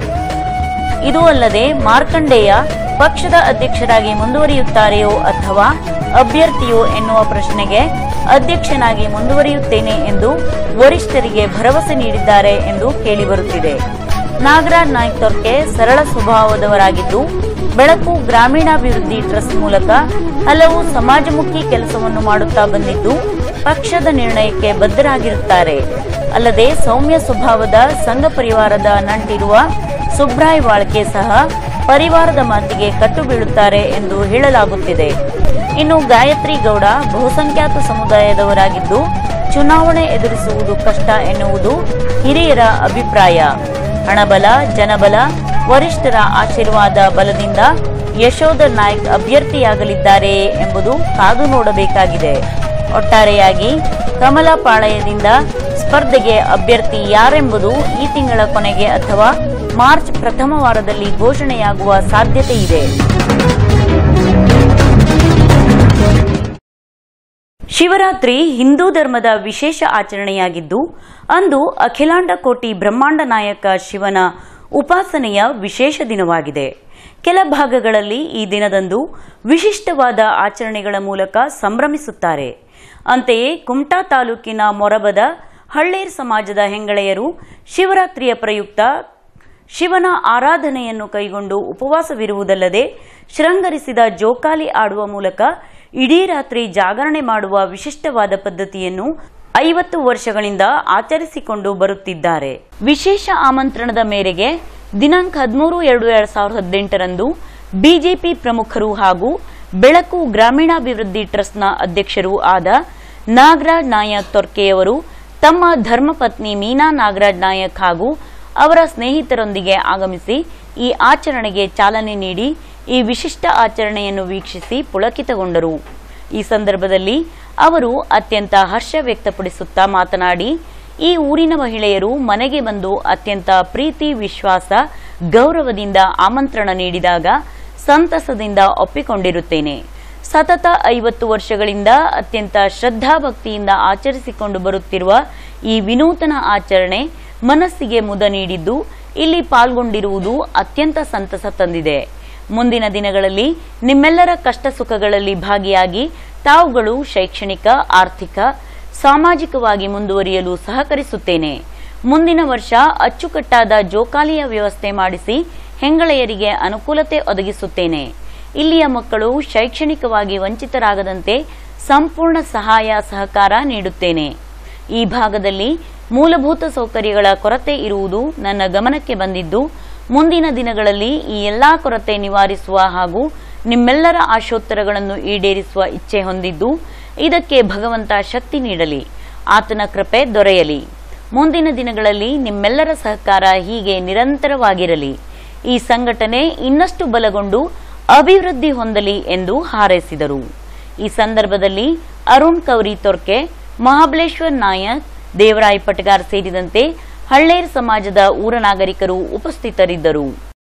Speaker 1: ಇದು ಅಲ್ಲದೆ ಮಾರ್ಕಂಡೇಯ ಪಕ್ಷದ ಅಧ್ಯಕ್ಷರಾಗಿ ಮುಂದುವರಿಯುತ್ತಾರೆಯೋ ಅಥವಾ ಅಭ್ಯರ್ಥಿಯೋ ಎನ್ನುವ ಪ್ರಶ್ನೆಗೆ ಅಧ್ಯಕ್ಷನಾಗಿ ಮುಂದುವರಿಯುತ್ತೇನೆ ಎಂದು ವರಿಷ್ಠರಿಗೆ ಭರವಸೆ ನೀಡಿದ್ದಾರೆ ಎಂದು ಕೇಳಿಬರುತ್ತಿದೆ. ನಾಗರಾಜ್ ನಾಯ್ಕ್ ತೊರ್ಕೆ ಸರಳ ಸ್ವಭಾವದವರಾಗಿದ್ದು, ಬೆಳಕು ಗ್ರಾಮೀಣಾಭಿವೃದ್ಧಿ ಟ್ರಸ್ಟ್ ಮೂಲಕ ಹಲವು ಸಮಾಜಮುಖಿ ಕೆಲಸವನ್ನು ಮಾಡುತ್ತಾ ಬಂದಿದ್ದು, ಪಕ್ಷದ ನಿರ್ಣಯಕ್ಕೆ ಬದ್ಧರಾಗಿರುತ್ತಾರೆ. ಅಲ್ಲದೆ ಸೌಮ್ಯ ಸ್ವಭಾವದ ಸಂಘ ಪರಿವಾರದ ನಂಟಿರುವ ಸುಬ್ರಾಯ್ ವಾಳ್ಕೆ ಸಹ ಪರಿವಾರದ ಮಾತಿಗೆ ಕಟ್ಟು ಬೀಳುತ್ತಾರೆ ಎಂದು ಹೇಳಲಾಗುತ್ತಿದೆ. ಇನ್ನು ಗಾಯತ್ರಿ ಗೌಡ ಬಹುಸಂಖ್ಯಾತ ಸಮುದಾಯದವರಾಗಿದ್ದು, ಚುನಾವಣೆ ಎದುರಿಸುವುದು ಕಷ್ಟ ಎನ್ನುವುದು ಹಿರಿಯರ ಅಭಿಪ್ರಾಯ. ಹಣಬಲ, ಜನಬಲ, ವರಿಷ್ಠರ ಆಶೀರ್ವಾದ ಬಲದಿಂದ ಯಶೋಧರ್ ನಾಯ್ಕ್ ಅಭ್ಯರ್ಥಿಯಾಗಲಿದ್ದಾರೆಯೇ ಎಂಬುದು ಕಾದು ನೋಡಬೇಕಾಗಿದೆ. ಒಟ್ಟಾರೆಯಾಗಿ ಕಮಲಪಾಳಯದಿಂದ ಸ್ಪರ್ಧೆಗೆ ಅಭ್ಯರ್ಥಿ ಯಾರೆಂಬುದು ಈ ತಿಂಗಳ ಕೊನೆಗೆ ಅಥವಾ ಮಾರ್ಚ್ ಪ್ರಥಮ ವಾರದಲ್ಲಿ ಘೋಷಣೆಯಾಗುವ ಸಾಧ್ಯತೆ ಇದೆ. ಶಿವರಾತ್ರಿ ಹಿಂದೂ ಧರ್ಮದ ವಿಶೇಷ ಆಚರಣೆಯಾಗಿದ್ದು, ಅಂದು ಅಖಿಲಾಂಡ ಕೋಟಿ ಬ್ರಹ್ಮಾಂಡ ನಾಯಕ ಶಿವನ ಉಪಾಸನೆಯ ವಿಶೇಷ ದಿನವಾಗಿದೆ. ಕೆಲ ಭಾಗಗಳಲ್ಲಿ ಈ ದಿನದಂದು ವಿಶಿಷ್ಟವಾದ ಆಚರಣೆಗಳ ಮೂಲಕ ಸಂಭ್ರಮಿಸುತ್ತಾರೆ. ಅಂತೆಯೇ ಕುಮಟಾ ತಾಲೂಕಿನ ಮೊರಬದ ಹಳ್ಳೇರ್ ಸಮಾಜದ ಹೆಂಗಳೆಯರು ಶಿವರಾತ್ರಿಯ ಪ್ರಯುಕ್ತ ಶಿವನ ಆರಾಧನೆಯನ್ನು ಕೈಗೊಂಡು ಉಪವಾಸವಿರುವುದಲ್ಲದೆ ಶೃಂಗರಿಸಿದ ಜೋಕಾಲಿ ಆಡುವ ಮೂಲಕ ಇಡೀ ರಾತ್ರಿ ಜಾಗರಣೆ ಮಾಡುವ ವಿಶಿಷ್ಟವಾದ ಪದ್ಧತಿಯನ್ನು 50 ವರ್ಷಗಳಿಂದ ಆಚರಿಸಿಕೊಂಡು ಬರುತ್ತಿದ್ದಾರೆ. ವಿಶೇಷ ಆಮಂತ್ರಣದ ಮೇರೆಗೆ ದಿನಾಂಕ 13/2/2018ರಂದು ಬಿಜೆಪಿ ಪ್ರಮುಖರು ಹಾಗೂ ಬೆಳಕು ಗ್ರಾಮೀಣಾಭಿವೃದ್ಧಿ ಟ್ರಸ್ಟ್ನ ಅಧ್ಯಕ್ಷರೂ ಆದ ನಾಗರಾಜ್ ನಾಯಕ್ ತೊರ್ಕೆಯವರು ತಮ್ಮ ಧರ್ಮಪತ್ನಿ ಮೀನಾ ನಾಗರಾಜ್ ನಾಯಕ್ ಹಾಗೂ ಅವರ ಸ್ನೇಹಿತರೊಂದಿಗೆ ಆಗಮಿಸಿ ಈ ಆಚರಣೆಗೆ ಚಾಲನೆ ನೀಡಿ ಈ ವಿಶಿಷ್ಟ ಆಚರಣೆಯನ್ನು ವೀಕ್ಷಿಸಿ ಪುಳಕಿತಗೊಂಡರು. ಈ ಸಂದರ್ಭದಲ್ಲಿ ಅವರು ಅತ್ಯಂತ ಹರ್ಷ ವ್ಯಕ್ತಪಡಿಸುತ್ತಾ ಮಾತನಾಡಿ, ಈ ಊರಿನ ಮಹಿಳೆಯರು ಮನೆಗೆ ಬಂದು ಅತ್ಯಂತ ಪ್ರೀತಿ, ವಿಶ್ವಾಸ, ಗೌರವದಿಂದ ಆಮಂತ್ರಣ ನೀಡಿದಾಗ ಸಂತಸದಿಂದ ಒಪ್ಪಿಕೊಂಡಿರುತ್ತೇನೆ. ಸತತ 50 ವರ್ಷಗಳಿಂದ ಅತ್ಯಂತ ಶ್ರದ್ಧಾಭಕ್ತಿಯಿಂದ ಆಚರಿಸಿಕೊಂಡು ಬರುತ್ತಿರುವ ಈ ವಿನೂತನ ಆಚರಣೆ ಮನಸ್ಸಿಗೆ ಮುದ ನೀಡಿದ್ದು, ಇಲ್ಲಿ ಪಾಲ್ಗೊಂಡಿರುವುದು ಅತ್ಯಂತ ಸಂತಸ ತಂದಿದೆ. ಮುಂದಿನ ದಿನಗಳಲ್ಲಿ ನಿಮ್ಮೆಲ್ಲರ ಕಷ್ಟ ಸುಖಗಳಲ್ಲಿ ಭಾಗಿಯಾಗಿ ತಾವುಗಳು ಶೈಕ್ಷಣಿಕ, ಆರ್ಥಿಕ, ಸಾಮಾಜಿಕವಾಗಿ ಮುಂದುವರಿಯಲು ಸಹಕರಿಸುತ್ತೇನೆ. ಮುಂದಿನ ವರ್ಷ ಅಚ್ಚುಕಟ್ಟಾದ ಜೋಕಾಲಿಯ ವ್ಯವಸ್ಥೆ ಮಾಡಿಸಿ ಹೆಂಗಳೆಯರಿಗೆ ಅನುಕೂಲತೆ ಒದಗಿಸುತ್ತೇನೆ. ಇಲ್ಲಿಯ ಮಕ್ಕಳು ಶೈಕ್ಷಣಿಕವಾಗಿ ವಂಚಿತರಾಗದಂತೆ ಸಂಪೂರ್ಣ ಸಹಾಯ ಸಹಕಾರ ನೀಡುತ್ತೇನೆ. ಈ ಭಾಗದಲ್ಲಿ ಮೂಲಭೂತ ಸೌಕರ್ಯಗಳ ಕೊರತೆ ಇರುವುದು ನನ್ನ ಗಮನಕ್ಕೆ ಬಂದಿದ್ದು, ಮುಂದಿನ ದಿನಗಳಲ್ಲಿ ಈ ಎಲ್ಲಾ ಕೊರತೆ ನಿವಾರಿಸುವ ಹಾಗೂ ನಿಮ್ಮೆಲ್ಲರ ಆಶೋತ್ತರಗಳನ್ನು ಈಡೇರಿಸುವ ಇಚ್ಛೆ ಹೊಂದಿದ್ದು, ಇದಕ್ಕೆ ಭಗವಂತ ಶಕ್ತಿ ನೀಡಲಿ, ಆತನ ಕೃಪೆ ದೊರೆಯಲಿ. ಮುಂದಿನ ದಿನಗಳಲ್ಲಿ ನಿಮ್ಮೆಲ್ಲರ ಸಹಕಾರ ಹೀಗೆ ನಿರಂತರವಾಗಿರಲಿ. ಈ ಸಂಘಟನೆ ಇನ್ನಷ್ಟು ಬಲಗೊಂಡು ಅಭಿವೃದ್ಧಿ ಹೊಂದಲಿ ಎಂದು ಹಾರೈಸಿದರು. ಈ ಸಂದರ್ಭದಲ್ಲಿ ಅರುಣ್ ಕೌರಿ ತೊರ್ಕೆ, ಮಹಾಬಲೇಶ್ವರ್ ನಾಯಕ್, ದೇವರಾಯ್ ಪಟಗಾರ್ ಸೇರಿದಂತೆ ಹಳ್ಳೇರ್ ಸಮಾಜದ ಊರ ನಾಗರಿಕರು ಉಪಸ್ಥಿತರಿದ್ದರು.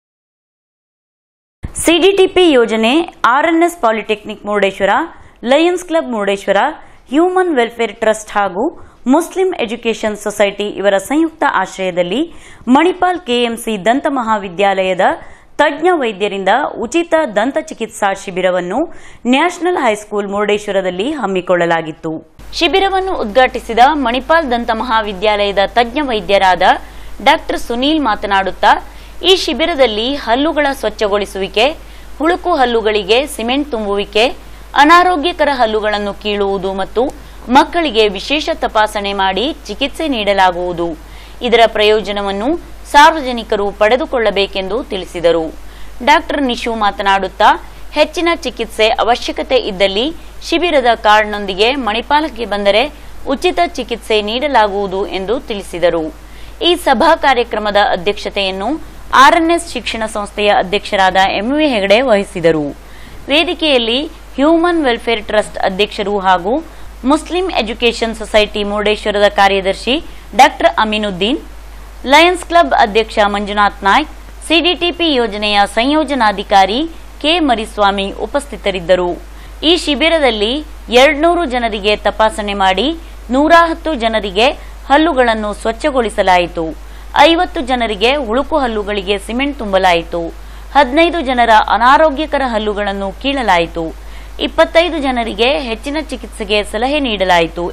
Speaker 1: ಸಿಡಿಟಿಪಿ ಯೋಜನೆ, RNS polytechnic Murudeshwar, Lions club Murudeshwar, human welfare trust ಹಾಗೂ ಮುಸ್ಲಿಂ ಎಜುಕೇಷನ್ ಸೊಸೈಟಿ ಇವರ ಸಂಯುಕ್ತ ಆಶ್ರಯದಲ್ಲಿ ಮಣಿಪಾಲ್ ಕೆಎಂಸಿ ದಂತ ಮಹಾವಿದ್ಯಾಲಯದ ತಜ್ಞ ವೈದ್ಯರಿಂದ ಉಚಿತ ದಂತ ಚಿಕಿತ್ಸಾ ಶಿಬಿರವನ್ನು ನ್ಯಾಷನಲ್ ಹೈಸ್ಕೂಲ್ ಮುರುಡೇಶ್ವರದಲ್ಲಿ ಹಮ್ಮಿಕೊಳ್ಳಲಾಗಿತ್ತು. ಶಿಬಿರವನ್ನು ಉದ್ಘಾಟಿಸಿದ ಮಣಿಪಾಲ್ ದಂತ ಮಹಾವಿದ್ಯಾಲಯದ ತಜ್ಞ ವೈದ್ಯರಾದ ಡಾ ಸುನೀಲ್ ಮಾತನಾಡುತ್ತಾ, ಈ ಶಿಬಿರದಲ್ಲಿ ಹಲ್ಲುಗಳ ಸ್ವಚ್ಛಗೊಳಿಸುವಿಕೆ, ಹುಳುಕು ಹಲ್ಲುಗಳಿಗೆ ಸಿಮೆಂಟ್ ತುಂಬುವಿಕೆ, ಅನಾರೋಗ್ಯಕರ ಹಲ್ಲುಗಳನ್ನು ಕೀಳುವುದು ಮತ್ತು ಮಕ್ಕಳಿಗೆ ವಿಶೇಷ ತಪಾಸಣೆ ಮಾಡಿ ಚಿಕಿತ್ಸೆ ನೀಡಲಾಗುವುದು. ಇದರ ಪ್ರಯೋಜನವನ್ನು ಸಾರ್ವಜನಿಕರು ಪಡೆದುಕೊಳ್ಳಬೇಕೆಂದು ತಿಳಿಸಿದರು. ಡಾ ನಿಶು ಮಾತನಾಡುತ್ತಾ, ಹೆಚ್ಚಿನ ಚಿಕಿತ್ಸೆ ಅವಶ್ಯಕತೆ ಇದ್ದಲ್ಲಿ ಶಿಬಿರದ ಕಾರ್ಡ್ನೊಂದಿಗೆ ಮಣಿಪಾಲಕ್ಕೆ ಬಂದರೆ ಉಚಿತ ಚಿಕಿತ್ಸೆ ನೀಡಲಾಗುವುದು ಎಂದು ತಿಳಿಸಿದರು. ಈ ಸಭಾ ಕಾರ್ಯಕ್ರಮದ ಅಧ್ಯಕ್ಷತೆಯನ್ನು ಆರ್ಎನ್ಎಸ್ ಶಿಕ್ಷಣ ಸಂಸ್ಥೆಯ ಅಧ್ಯಕ್ಷರಾದ ಎಂವಿ ಹೆಗಡೆ ವಹಿಸಿದರು. ವೇದಿಕೆಯಲ್ಲಿ ಹ್ಯೂಮನ್ ವೆಲ್ಫೇರ್ ಟ್ರಸ್ಟ್ ಅಧ್ಯಕ್ಷರು ಹಾಗೂ ಮುಸ್ಲಿಂ ಎಜುಕೇಷನ್ ಸೊಸೈಟಿ ಮುರುಡೇಶ್ವರದ ಕಾರ್ಯದರ್ಶಿ ಡಾ ಅಮೀನುದ್ದೀನ್, ಲಯನ್ಸ್ ಕ್ಲಬ್ ಅಧ್ಯಕ್ಷ ಮಂಜುನಾಥ್ ನಾಯ್ಕ್, ಸಿಡಿಟಿಪಿ ಯೋಜನೆಯ ಸಂಯೋಜನಾಧಿಕಾರಿ ಕೆ ಮರಿಸ್ವಾಮಿ ಉಪಸ್ಥಿತರಿದ್ದರು. ಈ ಶಿಬಿರದಲ್ಲಿ 200 ಜನರಿಗೆ ತಪಾಸಣೆ ಮಾಡಿ 110 ಜನರಿಗೆ ಹಲ್ಲುಗಳನ್ನು ಸ್ವಚ್ಛಗೊಳಿಸಲಾಯಿತು. 50 ಜನರಿಗೆ ಹುಳುಕು ಹಲ್ಲುಗಳಿಗೆ ಸಿಮೆಂಟ್ ತುಂಬಲಾಯಿತು. 15 ಜನರ ಅನಾರೋಗ್ಯಕರ ಹಲ್ಲುಗಳನ್ನು ಕೀಳಲಾಯಿತು. 25 ಜನರಿಗೆ ಹೆಚ್ಚಿನ ಚಿಕಿತ್ಸೆಗೆ ಸಲಹೆ ನೀಡಲಾಯಿತು.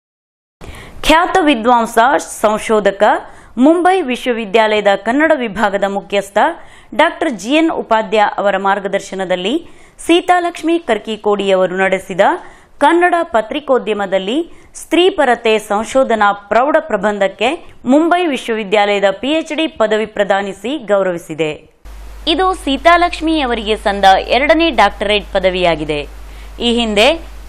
Speaker 1: ಖ್ಯಾತ ವಿದ್ವಾಂಸ, ಸಂಶೋಧಕ, ಮುಂಬೈ ವಿಶ್ವವಿದ್ಯಾಲಯದ ಕನ್ನಡ ವಿಭಾಗದ ಮುಖ್ಯಸ್ಥ ಡಾ ಜಿಎನ್ ಉಪಾಧ್ಯ ಅವರ ಮಾರ್ಗದರ್ಶನದಲ್ಲಿ ಸೀತಾಲಕ್ಷ್ಮಿ ಕರ್ಕಿಕೋಡಿಯವರು ನಡೆಸಿದ ಕನ್ನಡ ಪತ್ರಿಕೋದ್ಯಮದಲ್ಲಿ ಸ್ತ್ರೀಪರತೆ ಸಂಶೋಧನಾ ಪ್ರೌಢ ಪ್ರಬಂಧಕ್ಕೆ ಮುಂಬೈ ವಿಶ್ವವಿದ್ಯಾಲಯದ ಪಿಎಚ್ಡಿ ಪದವಿ ಪ್ರದಾನಿಸಿ ಗೌರವಿಸಿದೆ. ಇದು ಸೀತಾಲಕ್ಷ್ಮಿಯವರಿಗೆ ಸಂದ 2ನೇ ಡಾಕ್ಟರೇಟ್ ಪದವಿಯಾಗಿದೆ. ಈ ಹಿಂದೆ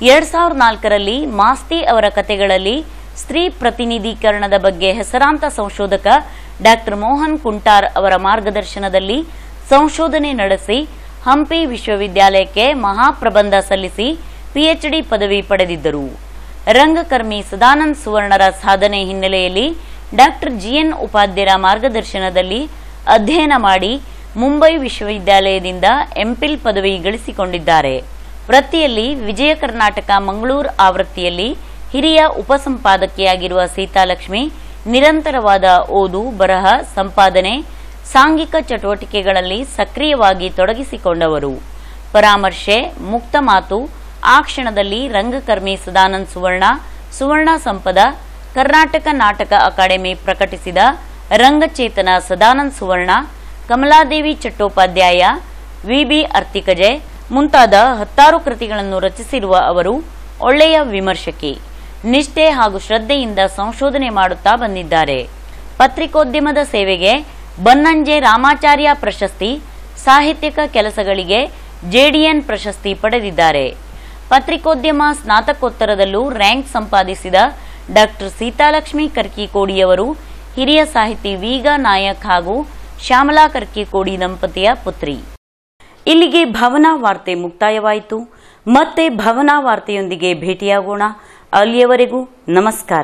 Speaker 1: 2004ರಲ್ಲಿ ಮಾಸ್ತಿ ಅವರ ಕಥೆಗಳಲ್ಲಿ ಸ್ತ್ರೀ ಪ್ರತಿನಿಧೀಕರಣದ ಬಗ್ಗೆ ಹೆಸರಾಂತ ಸಂಶೋಧಕ ಡಾ ಮೋಹನ್ ಕುಂಟಾರ್ ಅವರ ಮಾರ್ಗದರ್ಶನದಲ್ಲಿ ಸಂಶೋಧನೆ ನಡೆಸಿ ಹಂಪಿ ವಿಶ್ವವಿದ್ಯಾಲಯಕ್ಕೆ ಮಹಾಪ್ರಬಂಧ ಸಲ್ಲಿಸಿ ಪಿಎಚ್ಡಿ ಪದವಿ ಪಡೆದಿದ್ದರು. ರಂಗಕರ್ಮಿ ಸದಾನಂದ ಸುವರ್ಣರ ಸಾಧನೆ ಹಿನ್ನೆಲೆಯಲ್ಲಿ ಡಾ ಜಿಎನ್ ಉಪಾಧ್ಯರ ಮಾರ್ಗದರ್ಶನದಲ್ಲಿ ಅಧ್ಯಯನ ಮಾಡಿ ಮುಂಬೈ ವಿಶ್ವವಿದ್ಯಾಲಯದಿಂದ ಎಂಪಿಲ್ ಪದವಿ ಗಳಿಸಿಕೊಂಡಿದ್ದಾರೆ. ವೃತ್ತಿಯಲ್ಲಿ ವಿಜಯ ಕರ್ನಾಟಕ ಮಂಗಳೂರು ಆವೃತ್ತಿಯಲ್ಲಿ ಹಿರಿಯ ಉಪಸಂಪಾದಕಿಯಾಗಿರುವ ಸೀತಾಲಕ್ಷ್ಮಿ ನಿರಂತರವಾದ ಓದು, ಬರಹ, ಸಂಪಾದನೆ, ಸಾಂಘಿಕ ಚಟುವಟಿಕೆಗಳಲ್ಲಿ ಸಕ್ರಿಯವಾಗಿ ತೊಡಗಿಸಿಕೊಂಡವರು. ಪರಾಮರ್ಶೆ, ಮುಕ್ತ ಮಾತು, ಆ ಕ್ಷಣದಲ್ಲಿ ರಂಗಕರ್ಮಿ ಸದಾನಂದ ಸುವರ್ಣ ಸಂಪದ, ಕರ್ನಾಟಕ ನಾಟಕ ಅಕಾಡೆಮಿ ಪ್ರಕಟಿಸಿದ ರಂಗಚೇತನ ಸದಾನಂದ ಸುವರ್ಣ, ಕಮಲಾದೇವಿ ಚಟ್ಟೋಪಾಧ್ಯಾಯ, ವಿಬಿ ಅರ್ತಿಕಜೆ ಮುಂತಾದ 10 ಕೃತಿಗಳನ್ನು ರಚಿಸಿರುವ ಅವರು ಒಳ್ಳೆಯ ವಿಮರ್ಶಕಿ. ನಿಷ್ಠೆ ಹಾಗೂ ಶ್ರದ್ಧೆಯಿಂದ ಸಂಶೋಧನೆ ಮಾಡುತ್ತಾ ಬಂದಿದ್ದಾರೆ. ಪತ್ರಿಕೋದ್ಯಮದ ಸೇವೆಗೆ ಬನ್ನಂಜೆ ರಾಮಾಚಾರ್ಯ ಪ್ರಶಸ್ತಿ, ಸಾಹಿತ್ಯಿಕ ಕೆಲಸಗಳಿಗೆ ಜೆಡಿಎನ್ ಪ್ರಶಸ್ತಿ ಪಡೆದಿದ್ದಾರೆ. ಪತ್ರಿಕೋದ್ಯಮ ಸ್ನಾತಕೋತ್ತರದಲ್ಲೂ ರ್ಯಾಂಕ್ ಸಂಪಾದಿಸಿದ ಡಾ ಸೀತಾಲಕ್ಷ್ಮಿ ಕರ್ಕಿಕೋಡಿಯವರು ಹಿರಿಯ ಸಾಹಿತಿ ವೀಗ ನಾಯಕ್ ಹಾಗೂ ಶ್ಯಾಮಲಾ ಕರ್ಕಿಕೋಡಿ ದಂಪತಿಯ ಪುತ್ರಿ. ಇಲ್ಲಿಗೆ ಭಾವನಾ ವಾರ್ತೆ ಮುಕ್ತಾಯವಾಯಿತು. ಮತ್ತೆ ಭಾವನಾ ವಾರ್ತೆಯೊಂದಿಗೆ ಭೇಟಿಯಾಗೋಣ. ಅಲ್ಲಿಯವರೆಗೂ ನಮಸ್ಕಾರ.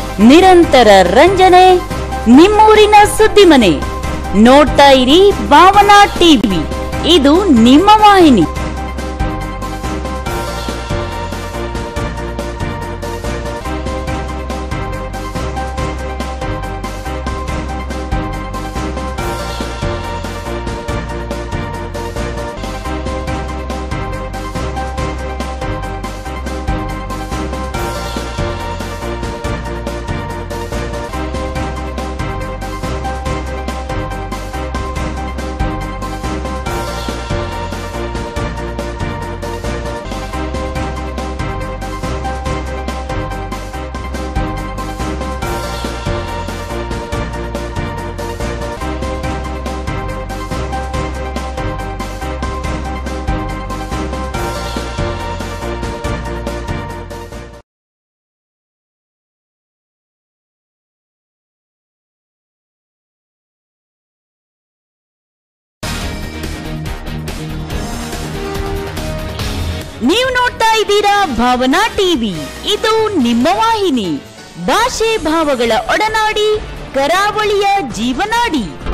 Speaker 1: ನಿರಂತರ ರಂಜನೆ, ನಿಮ್ಮೂರಿನ ಸುದ್ದಿ ಮನೆ. ನೋಡ್ತಾ ಇರಿ ಭಾವನಾ ಟಿವಿ, ಇದು ನಿಮ್ಮ ವಾಹಿನಿ. ಇದ್ದೀರಾ ಭಾವನಾ ಟಿವಿ. ಇದು ನಿಮ್ಮ ವಾಹಿನಿ. ಭಾಷೆ ಭಾವಗಳ ಒಡನಾಡಿ, ಕರಾವಳಿಯ ಜೀವನಾಡಿ.